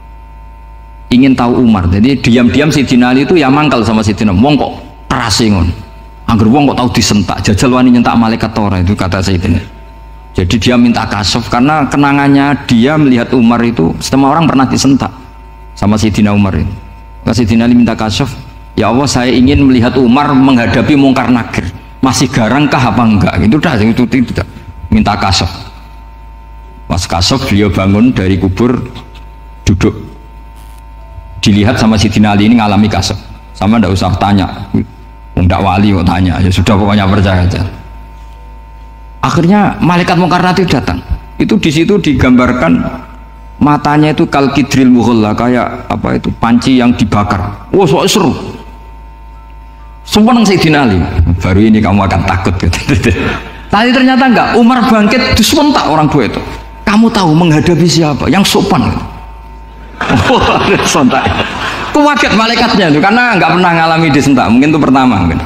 Ingin tahu Umar. Jadi diam-diam Sayyidina Ali itu ya mangkal sama Sayyidina. Wong kok keras ngon. Angger wong kok tahu disentak. Jajal wani nyentak malaikat ora itu kata Sayyidina. Jadi dia minta kasaf karena kenangannya dia melihat Umar itu semua orang pernah disentak sama Sayyidina Umar itu. Maka Sayyidina Ali minta kasaf. Ya Allah, saya ingin melihat Umar menghadapi mungkar nakir. Masih garangkah apa enggak? Itu dah itu tidak. Minta kasaf. Pas kasaf beliau bangun dari kubur, duduk, dilihat sama Sayyidina Ali ini ngalami kasaf. Sama ndak usah tanya, ndak wali kok tanya, ya sudah pokoknya percaya aja. Akhirnya malaikat mungkar nakir datang. Itu di situ digambarkan matanya itu kalkidril mughalla, kayak apa itu panci yang dibakar. Wah, wow, so seru. Sumpah Sayyidina Ali, baru ini kamu akan takut gitu. Tadi ternyata enggak, Umar bangkit disentak orang tua itu. Kamu tahu menghadapi siapa? Yang sopan. Oh, sontak. Kuwaget malaikatnya itu karena nggak pernah ngalami disentak. Mungkin itu pertama. Mungkin.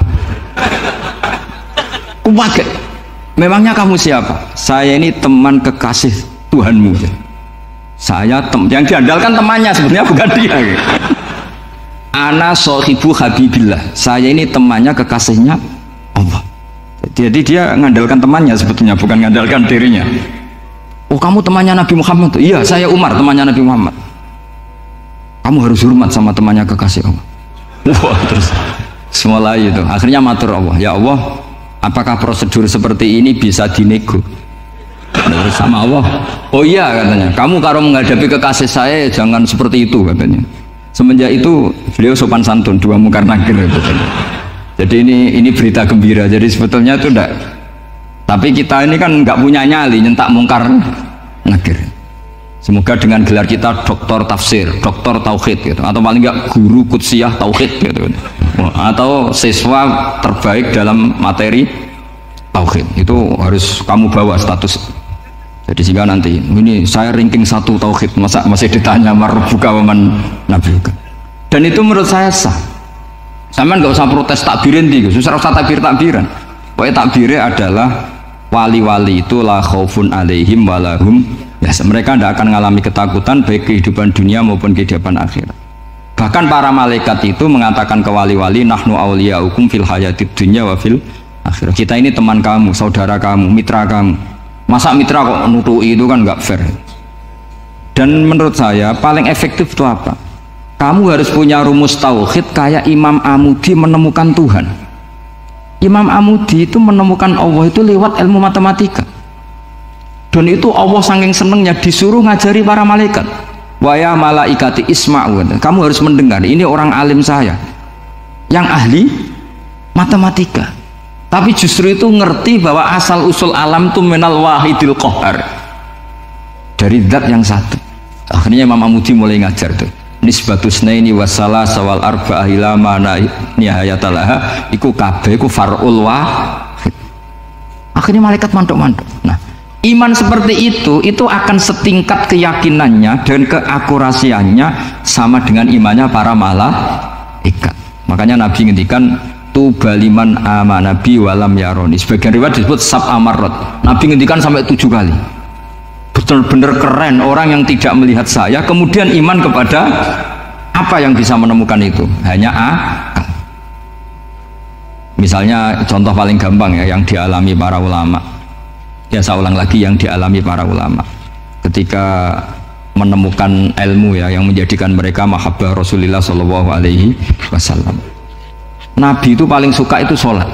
Kuwaget. Memangnya kamu siapa? Saya ini teman kekasih Tuhanmu. Saya tem yang diandalkan temannya sebenarnya bukan dia. Ana sohibu habibillah. Saya ini temannya kekasihnya Allah. Jadi dia mengandalkan temannya sebetulnya, bukan mengandalkan dirinya. Oh, kamu temannya Nabi Muhammad? Iya, saya Umar, temannya Nabi Muhammad. Kamu harus hormat sama temannya kekasih Allah. Wah, terus semula itu. Akhirnya matur Allah, ya Allah, apakah prosedur seperti ini bisa dinego? Terus sama Allah, oh iya katanya, kamu kalau menghadapi kekasih saya jangan seperti itu katanya. Semenjak itu beliau sopan santun, dua mungkar nakir. Jadi ini ini berita gembira. Jadi sebetulnya itu enggak. Tapi kita ini kan nggak punya nyali nyentak mungkar nakir. Semoga dengan gelar kita doktor tafsir, doktor tauhid gitu, atau paling nggak guru kutsiyah tauhid gitu, atau siswa terbaik dalam materi tauhid itu harus kamu bawa status. Jadi sehingga nanti ini saya ranking satu tauhid, masa masih ditanya marbuka waman nabiuka. Dan itu menurut saya sah. Sama nggak usah protes takbirin di, susah usah takbir takbiran. Pokoknya takbirnya adalah wali-wali itu la khaufun alaihim walahum ya, mereka tidak akan mengalami ketakutan baik kehidupan dunia maupun kehidupan akhirat. Bahkan para malaikat itu mengatakan ke wali-wali, nahnu awliyaukum fil hayatid dunya wa fil akhirah. Kita ini teman kamu, saudara kamu, mitra kamu. Masa mitra kok nutui, itu kan nggak fair. Dan menurut saya paling efektif itu apa? Kamu harus punya rumus tauhid kayak Imam Amudi menemukan Tuhan. Imam Amudi itu menemukan Allah itu lewat ilmu matematika. Dan itu Allah saking senengnya disuruh ngajari para malaikat. Wa ya malaikati isma'u, kamu harus mendengar, ini orang alim saya yang ahli matematika, tapi justru itu ngerti bahwa asal usul alam itu minal wahidil qahar, dari zat yang satu. Akhirnya Imam Amudi mulai ngajar tuh nisbatus naini wassalah sawal arba'ah ila mana nihayatalaha iku kabeh iku far'ul wahid. Akhirnya malaikat mantuk-mantuk. Nah, iman seperti itu itu akan setingkat keyakinannya dan keakurasiannya sama dengan imannya para malaikat. Makanya Nabi ngendikan tubaliman amanabi walam yaroni. Sebagian riwayat disebut sab amarot. Nabi ngendikan sampai tujuh kali. Betul-benar keren orang yang tidak melihat saya kemudian iman kepada apa yang bisa menemukan itu, hanya akal. Misalnya contoh paling gampang ya yang dialami para ulama. Ya saya ulang lagi, yang dialami para ulama ketika menemukan ilmu ya yang menjadikan mereka mahabbah Rasulullah Shallallahu Alaihi Wasallam. Nabi itu paling suka itu sholat.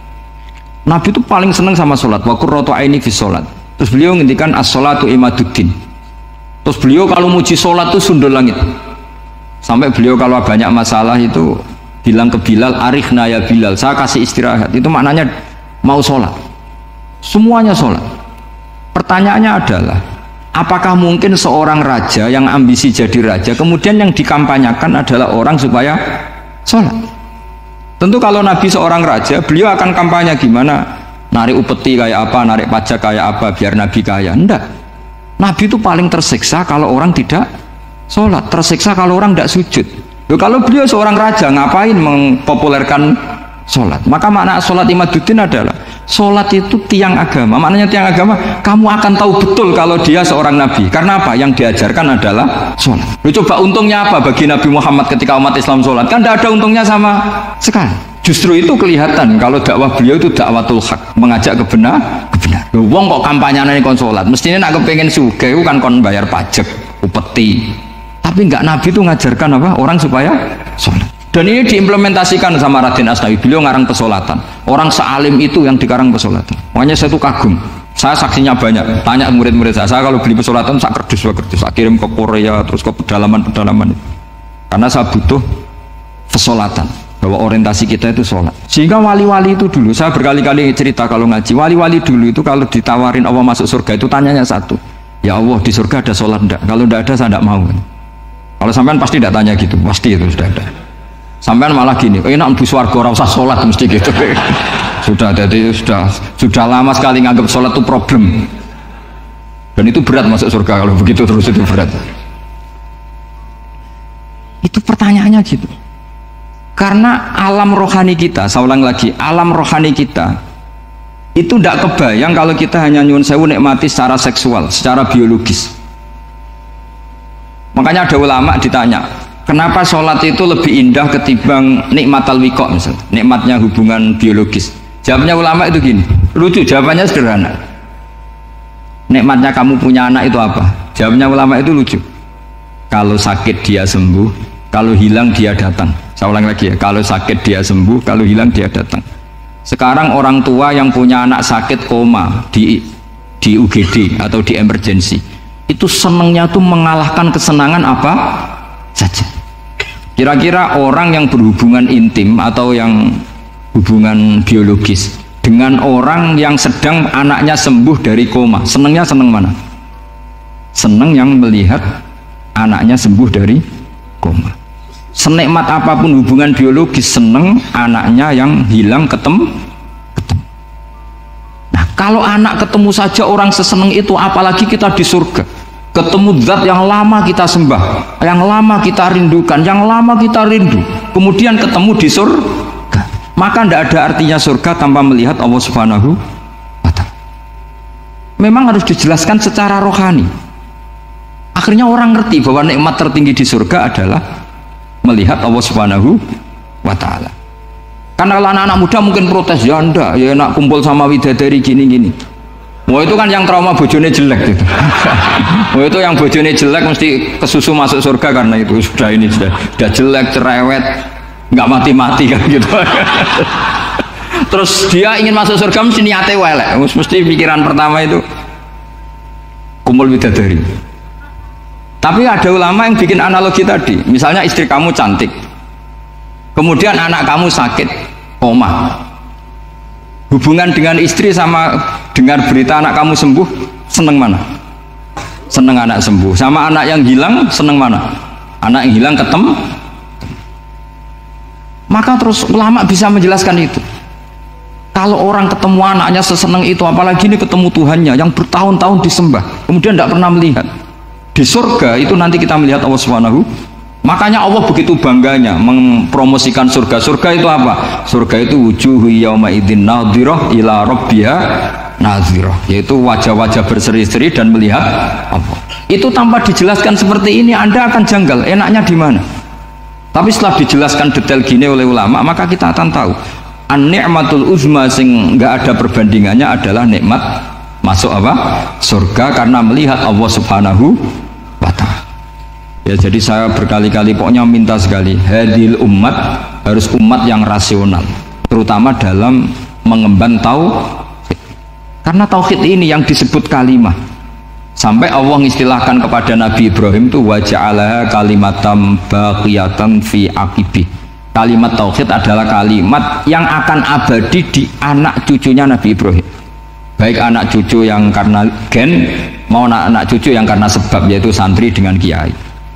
Nabi itu paling senang sama sholat. Wa qurratu aini fi sholat. Terus beliau ngendikan as-sholatu imaduddin. Terus beliau kalau muji sholat itu sundul langit. Sampai beliau kalau banyak masalah itu bilang ke Bilal, arikhna ya Bilal, saya kasih istirahat. Itu maknanya mau sholat. Semuanya sholat. Pertanyaannya adalah, apakah mungkin seorang raja yang ambisi jadi raja kemudian yang dikampanyakan adalah orang supaya sholat? Tentu kalau Nabi seorang raja, beliau akan kampanye gimana? Narik upeti kayak apa, narik pajak kayak apa biar Nabi kaya? Enggak. Nabi itu paling tersiksa kalau orang tidak sholat, tersiksa kalau orang tidak sujud. Loh, kalau beliau seorang raja ngapain mempopulerkan sholat? Maka makna sholat imaduddin adalah sholat itu tiang agama. Maknanya tiang agama, kamu akan tahu betul kalau dia seorang nabi. Karena apa? Yang diajarkan adalah sholat. Loh, coba untungnya apa bagi Nabi Muhammad ketika umat Islam sholat? Kan tidak ada untungnya sama sekali. Justru itu kelihatan kalau dakwah beliau itu dakwatul haq, mengajak kebenar, kebenar. Loh, wong kok kampanyane kon sholat, mestinya nak kepengen sugih kan kon bayar pajak, upeti. Tapi enggak, Nabi itu ngajarkan apa? Orang supaya sholat. Dan ini diimplementasikan sama Raden Asnawi. Beliau ngarang pesolatan. Orang sealim itu yang dikarang pesolatan. Makanya saya itu kagum. Saya saksinya banyak. Tanya murid-murid saya. Saya kalau beli pesolatan saya kerdus, saya kerdus. Saya kirim ke Korea, terus ke pedalaman-pedalaman. Karena saya butuh pesolatan. Bahwa orientasi kita itu sholat. Sehingga wali-wali itu dulu, saya berkali-kali cerita kalau ngaji, wali-wali dulu itu kalau ditawarin Allah masuk surga itu tanyanya satu, ya Allah di surga ada sholat enggak? Kalau enggak ada saya enggak mau. Kalau sampean pasti enggak tanya gitu, pasti itu sudah ada. Sampean malah gini, enak di surga ora usah sholat mesti gitu. Sudah jadi sudah sudah lama sekali nganggap sholat itu problem. Dan itu berat masuk surga kalau begitu terus, itu berat. Itu pertanyaannya gitu. Karena alam rohani kita, saya ulang lagi, alam rohani kita itu tidak kebayang kalau kita hanya nyuwun sewu nikmati secara seksual, secara biologis. Makanya ada ulama ditanya, kenapa sholat itu lebih indah ketimbang nikmat al-wiqa misalnya, nikmatnya hubungan biologis? Jawabnya ulama itu gini, lucu, jawabannya sederhana. Nikmatnya kamu punya anak itu apa? Jawabnya ulama itu lucu. Kalau sakit dia sembuh, kalau hilang dia datang. Saya ulang lagi ya, kalau sakit dia sembuh, kalau hilang dia datang. Sekarang orang tua yang punya anak sakit koma di di U G D atau di emergency, itu senangnya tuh mengalahkan kesenangan apa saja. Kira-kira orang yang berhubungan intim atau yang hubungan biologis dengan orang yang sedang anaknya sembuh dari koma, senangnya senang mana? Senang yang melihat anaknya sembuh dari koma. Senikmat apapun hubungan biologis, seneng anaknya yang hilang ketemu, ketemu. Nah, kalau anak ketemu saja orang seseneng itu, apalagi kita di surga, ketemu zat yang lama kita sembah, yang lama kita rindukan, yang lama kita rindu, kemudian ketemu di surga, maka tidak ada artinya surga tanpa melihat Allah Subhanahu wa Ta'ala. Memang harus dijelaskan secara rohani. Akhirnya orang ngerti bahwa nikmat tertinggi di surga adalah melihat Allah Subhanahu wa taala. Karena kalau anak-anak muda mungkin protes, ya ndak, ya enak kumpul sama widadari gini-gini. Wah itu kan yang trauma bojone jelek gitu. Wah itu yang bojone jelek mesti kesusu masuk surga karena itu sudah ini sudah, sudah jelek, cerewet, nggak mati-mati kan gitu. Terus dia ingin masuk surga mesti niatnya welek, mesti pikiran pertama itu kumpul widadari. Tapi ada ulama yang bikin analogi tadi, misalnya istri kamu cantik, kemudian anak kamu sakit, koma. Hubungan dengan istri sama dengar berita anak kamu sembuh, seneng mana? Seneng anak sembuh. Sama anak yang hilang, seneng mana? Anak yang hilang ketemu. Maka terus ulama bisa menjelaskan itu. Kalau orang ketemu anaknya seseneng itu, apalagi ini ketemu Tuhannya yang bertahun-tahun disembah, kemudian tidak pernah melihat. Di surga itu nanti kita melihat Allah Subhanahu. Makanya Allah begitu bangganya mempromosikan surga. Surga itu apa? Surga itu wujuhu yauma idzin nadhirah ila rabbiha nadhirah, yaitu wajah-wajah berseri-seri dan melihat Allah. Itu tanpa dijelaskan seperti ini Anda akan janggal, enaknya di mana? Tapi setelah dijelaskan detail gini oleh ulama, maka kita akan tahu an-ni'matul uzma sing enggak ada perbandingannya adalah nikmat masuk apa? Surga karena melihat Allah Subhanahu wa taala. Ya jadi saya berkali-kali pokoknya minta sekali hadil umat harus umat yang rasional, terutama dalam mengemban tauhid. Karena tauhid ini yang disebut kalimah. Sampai Allah mengistilahkan kepada Nabi Ibrahim itu wa ja'alaha kalimatam baqiyatan fi aqibi. Kalimat tauhid adalah kalimat yang akan abadi di anak cucunya Nabi Ibrahim. Baik anak cucu yang karena gen mau anak cucu yang karena sebab, yaitu santri dengan kiai.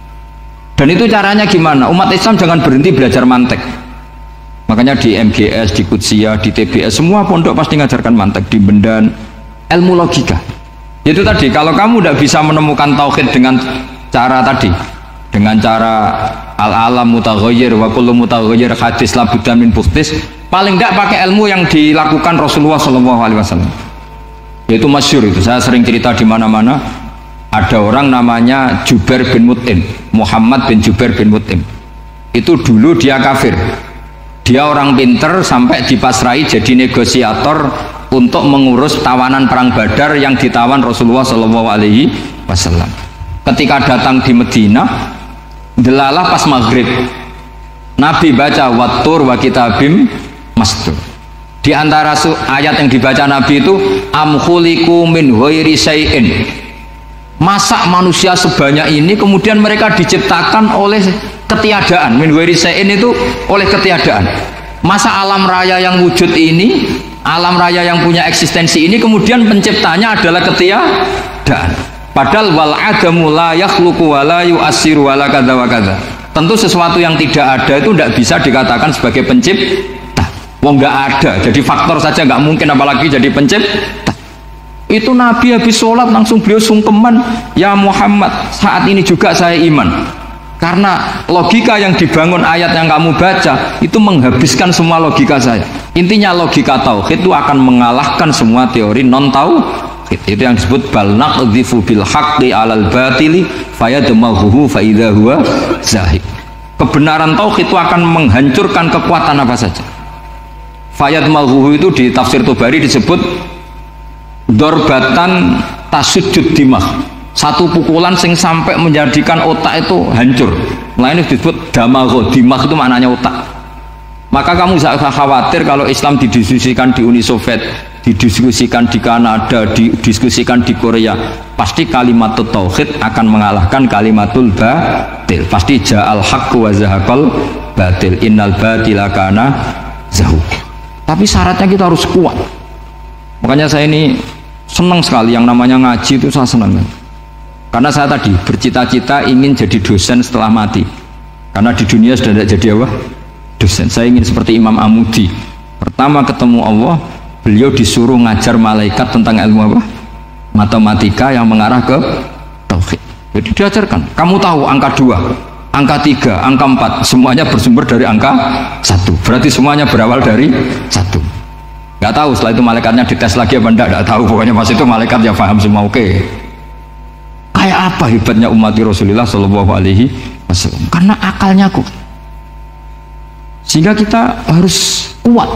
Dan itu caranya gimana? Umat Islam jangan berhenti belajar mantek. Makanya di M G S, di Qudsiah, di T B S, semua pondok pasti ngajarkan mantek, di Bendan, ilmu logika. Itu tadi, kalau kamu tidak bisa menemukan tauhid dengan cara tadi, dengan cara al-alam mutaghayyir wa kullu mutaghayyir hadis la budda min bukhtis, paling tidak pakai ilmu yang dilakukan Rasulullah shallallahu alaihi wasallam. Yaitu masyhur itu, saya sering cerita di mana-mana. Ada orang namanya Jubair bin Mut'im, Muhammad bin Jubair bin Mut'im. Itu dulu dia kafir. Dia orang pinter sampai dipasrai jadi negosiator untuk mengurus tawanan perang Badar yang ditawan Rasulullah shallallahu alaihi wasallam. Ketika datang di Medina, delalah pas maghrib, Nabi baca wattur wa kitabim mastur. Di antara ayat yang dibaca Nabi itu am khuliqu min ghairi syai'in. Masa manusia sebanyak ini kemudian mereka diciptakan oleh ketiadaan. Min ghairi syai'in itu oleh ketiadaan. Masa alam raya yang wujud ini, alam raya yang punya eksistensi ini kemudian penciptanya adalah ketiadaan. Padahal wal adamu la yakhluqu wa la yu'assiru wa la kadza wa kadza. Tentu sesuatu yang tidak ada itu tidak bisa dikatakan sebagai pencipta. Wong nggak ada, jadi faktor saja nggak mungkin, apalagi jadi pencipta. Itu Nabi habis sholat langsung beliau sungkeman, ya Muhammad, saat ini juga saya iman. Karena logika yang dibangun ayat yang kamu baca itu menghabiskan semua logika saya. Intinya logika tauhid itu akan mengalahkan semua teori non tauhid. Itu yang disebut bal naqdhifu bil haqqi 'alal batili fayadmaghuhu fa idza huwa zahid. Kebenaran tauhid itu akan menghancurkan kekuatan apa saja. Fayadmaghuhu itu di tafsir Tobari disebut dorbatan tasujud dimah, satu pukulan sing sampai menjadikan otak itu hancur. Nah ini disebut damagho, dimah itu maknanya otak. Maka kamu jangan khawatir kalau Islam didiskusikan di Uni Soviet, didiskusikan di Kanada, didiskusikan di Korea, pasti kalimat tauhid akan mengalahkan kalimatul batil. Pasti ja'al haqqu wa zahaqal batil, innal batila kana zahuq. Tapi syaratnya kita harus kuat. Makanya saya ini senang sekali yang namanya ngaji itu, saya senang. Karena saya tadi bercita-cita ingin jadi dosen setelah mati. Karena di dunia sudah tidak jadi apa? Dosen. Saya ingin seperti Imam Amudi. Pertama ketemu Allah, beliau disuruh ngajar malaikat tentang ilmu apa? Matematika yang mengarah ke tauhid. Jadi diajarkan. Kamu tahu angka dua, angka tiga, angka empat, semuanya bersumber dari angka satu. Berarti semuanya berawal dari satu. Nggak tahu setelah itu malaikatnya dites lagi apa enggak, enggak tahu. Pokoknya pas itu malaikat ya paham semua. Oke. Okay. Kayak apa hebatnya umat Rasulullah Shallallahu Alaihi Wasallam? Karena akalnya kuat. Sehingga kita harus kuat.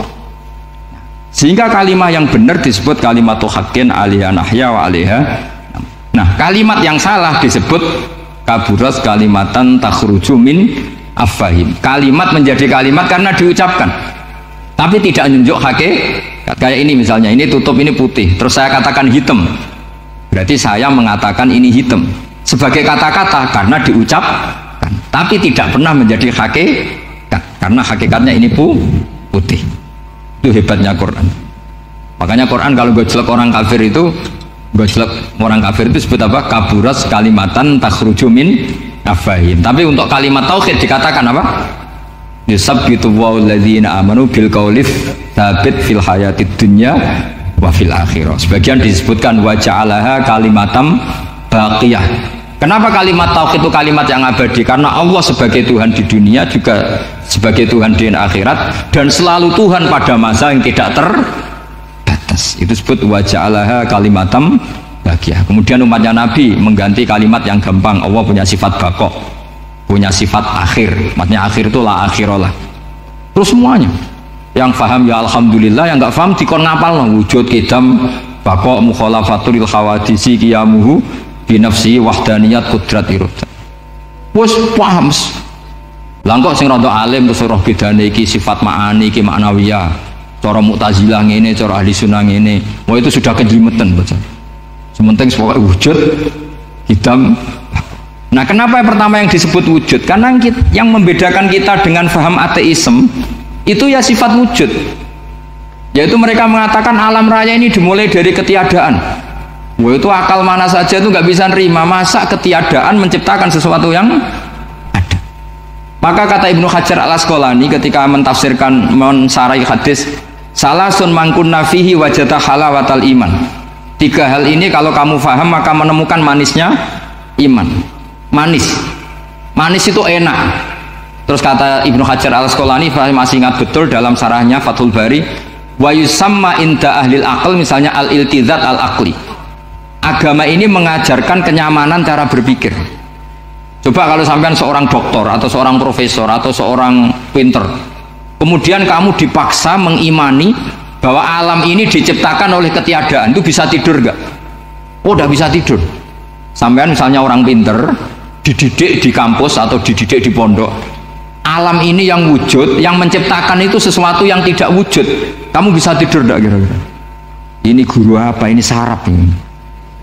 Sehingga kalimat yang benar disebut kalimatu haqqin alaiha nahya wa alaiha. Nah, kalimat yang salah disebut kaburas kalimatan takhruju min afahim. Kalimat menjadi kalimat karena diucapkan, tapi tidak menunjuk hakikat. Kayak ini misalnya, ini tutup ini putih, terus saya katakan hitam. Berarti saya mengatakan ini hitam sebagai kata-kata karena diucapkan, tapi tidak pernah menjadi hakikat karena hakikatnya ini putih. Itu hebatnya Quran. Makanya Quran kalau gojlek orang kafir itu, gojlek orang kafir itu disebut apa? Kaburas kalimatan takhruju min afahim. Tapi untuk kalimat tauhid dikatakan apa? Yusabbitu walladzina amanu bil qaulif tsabit fil hayatid dunya wa fil akhirah. Sebagian disebutkan wa ja'alaha kalimatam baqiyah. Kenapa kalimat tauhid itu kalimat yang abadi? Karena Allah sebagai Tuhan di dunia juga sebagai Tuhan di akhirat, dan selalu Tuhan pada masa yang tidak terbatas. Itu disebut wa ja'alaha kalimatam baqiyah. Kemudian umatnya Nabi mengganti kalimat yang gampang. Allah punya sifat baqa, punya sifat akhir. Maksudnya akhir itu la akhiralah. Terus semuanya yang faham ya alhamdulillah, yang nggak faham dikon ngapal wujud kidam baqa mukhalafatul khawadisi qiyamuhu binafsi wahdaniyat kudrat irada. Wes paham. Lah kok sing rada alim terus roh bedane iki sifat ma'ani iki maknawiyah. Cara Mu'tazilah ngene, cara ahli sunnah ngene. Wah itu sudah kejlimetan baca. Sementing pokoknya wujud hitam. Nah, kenapa yang pertama yang disebut wujud? Karena yang membedakan kita dengan paham ateisme itu ya sifat wujud. Yaitu mereka mengatakan alam raya ini dimulai dari ketiadaan. Wah itu akal mana saja itu nggak bisa nerima masa ketiadaan menciptakan sesuatu yang ada. Maka kata Ibnu Hajar al Asqalani ketika mentafsirkan mensarai hadis salasun mangkunna fihi wajata halawatal iman. Tiga hal ini kalau kamu faham maka menemukan manisnya iman. Manis, manis itu enak. Terus kata Ibnu Hajar al Asqalani, saya masih ingat betul dalam sarahnya Fathul Bari, wa yusamma inda ahlil aql, misalnya al iltizat al aqli. Agama ini mengajarkan kenyamanan cara berpikir. Coba kalau sampean seorang doktor atau seorang profesor atau seorang pinter, kemudian kamu dipaksa mengimani bahwa alam ini diciptakan oleh ketiadaan, itu bisa tidur gak? Oh, udah bisa tidur. Sampean misalnya orang pinter dididik di kampus atau dididik di pondok, alam ini yang wujud, yang menciptakan itu sesuatu yang tidak wujud, kamu bisa tidur gak kira-kira? Ini guru apa? Ini sarap ini.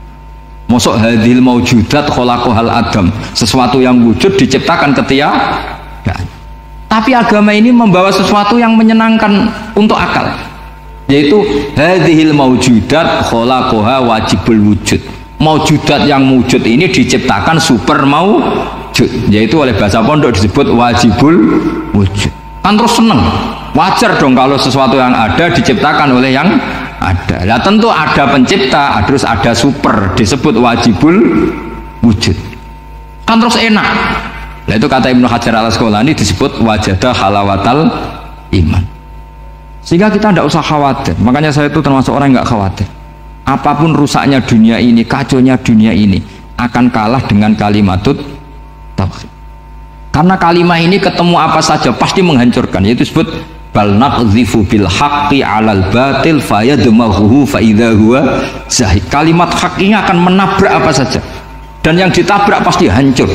Mosok hadil maujudat khalaqahal adam, sesuatu yang wujud diciptakan ketiadaan. Tapi agama ini membawa sesuatu yang menyenangkan untuk akal, yaitu hadhil maujudat khalaqaha wajibul wujud. Maujudat yang wujud ini diciptakan super maujud, yaitu oleh bahasa pondok disebut wajibul wujud. Kan terus seneng, wajar dong kalau sesuatu yang ada diciptakan oleh yang ada. Nah tentu ada pencipta, terus ada super, disebut wajibul wujud. Kan terus enak. Nah itu kata Ibnu Hajar al Asqalani disebut wajadah halawatal iman. Sehingga kita tidak usah khawatir. Makanya saya itu termasuk orang yang nggak khawatir. Apapun rusaknya dunia ini, kacaunya dunia ini akan kalah dengan kalimatut tauhid. Karena kalimat ini ketemu apa saja pasti menghancurkan. Yaitu disebut bal naqdhifu bil haqqi 'alal batil fayadmaghuhu fa idza huwa zahid. Kalimat hak ini akan menabrak apa saja, dan yang ditabrak pasti hancur.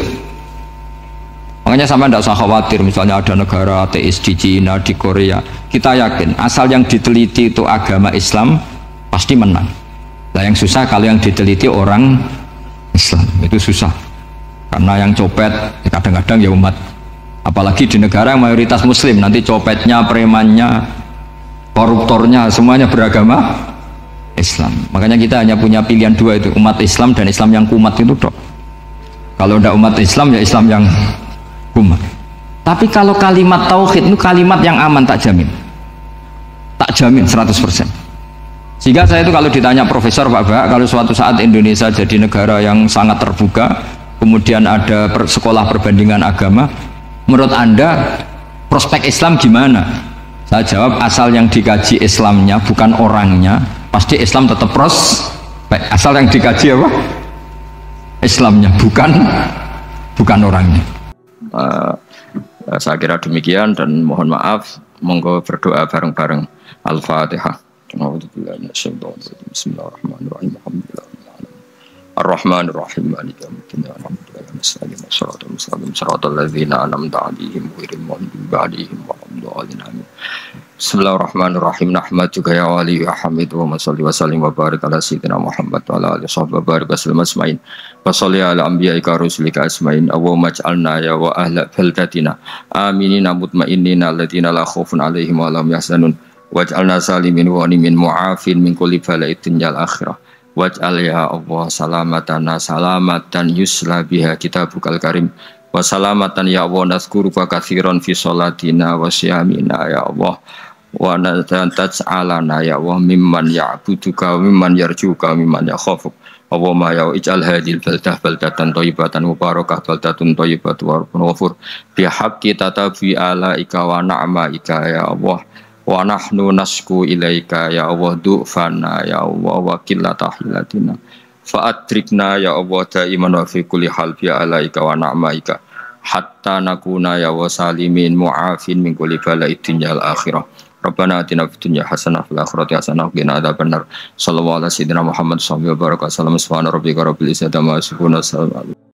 Makanya sama tidak usah khawatir misalnya ada negara ateis di Cina, di Korea, kita yakin asal yang diteliti itu agama Islam pasti menang. Nah yang susah kalau yang diteliti orang Islam, itu susah karena yang copet kadang-kadang ya umat. Apalagi di negara yang mayoritas muslim, nanti copetnya, premannya, koruptornya semuanya beragama Islam. Makanya kita hanya punya pilihan dua itu, umat Islam dan Islam yang kumat itu dok. Kalau tidak umat Islam ya Islam yang kumat. Tapi kalau kalimat tauhid itu kalimat yang aman, tak jamin, tak jamin seratus persen. Sehingga saya itu kalau ditanya profesor Pak Bak, kalau suatu saat Indonesia jadi negara yang sangat terbuka, kemudian ada per, sekolah perbandingan agama, menurut Anda prospek Islam gimana? Saya jawab asal yang dikaji Islamnya bukan orangnya, pasti Islam tetap prospek. Asal yang dikaji apa? Islamnya, bukan bukan orangnya. Uh, Uh, saya kira demikian dan mohon maaf. Monggo berdoa bareng-bareng. Al-Fatihah. Bismillahirrahmanirrahim. Ar-Rahman Ar-Rahim. Maliki yaumiddin. Alhamdulillahi rabbil alamin. Shiratal mustaqim. Shiratal ladzina an'amta 'alaihim ghairil maghdubi 'alaihim waladdallin. Bismillahirrahmanirrahim. Nahmaduka ya wali ya hamid wa shalli wa sallim wa barik ala sayyidina Muhammad wa ala alihi wa barik wa sallim asma'in. Wa shalli ala anbiya'ika rusulika asma'in. Allahumma ij'alna ya wa ahla baldatina aminina mutma'innina alladziina la khaufun 'alaihim wa la hum yahzanun. Waj'alna salimin wa ghanimin mu'afin min kulli bala'id dunyal akhirah. Waj'al ya Allah salamatana salamatan yusla biha kitabukal karim. Wa salamatan ya Allah nazkuruka katsiran fi sholatina wa siyamina ya Allah. Wa taj'alana ya Allah mimman ya'buduka wa mimman yarjuka wa mimman yakhafuk. Allahumma ya ij'al hadhil baldah baldatan thayyibatan mubarakah baldatun thayyibatun wa rabbun ghafur. Bi haqqi tatabi alaika wa na'maika ya Allah. Wa nahnu nasku ilaika ya Allah du'fana ya Allah wa qillata hilatina fa'adrikna ya Allah daiman wa fi kulli hal bi alaika wa na'maika hatta nakuna ya wa salimin mu'afin min kulli bala'id dunyal akhirah. Rabbana atina fid dunya hasanah wa fil akhirati hasanah wa qina adzabannar. Sallallahu alaihi wasallam Muhammad sallallahu alaihi wasallam. Subhana rabbika rabbil izzati amma yasifun.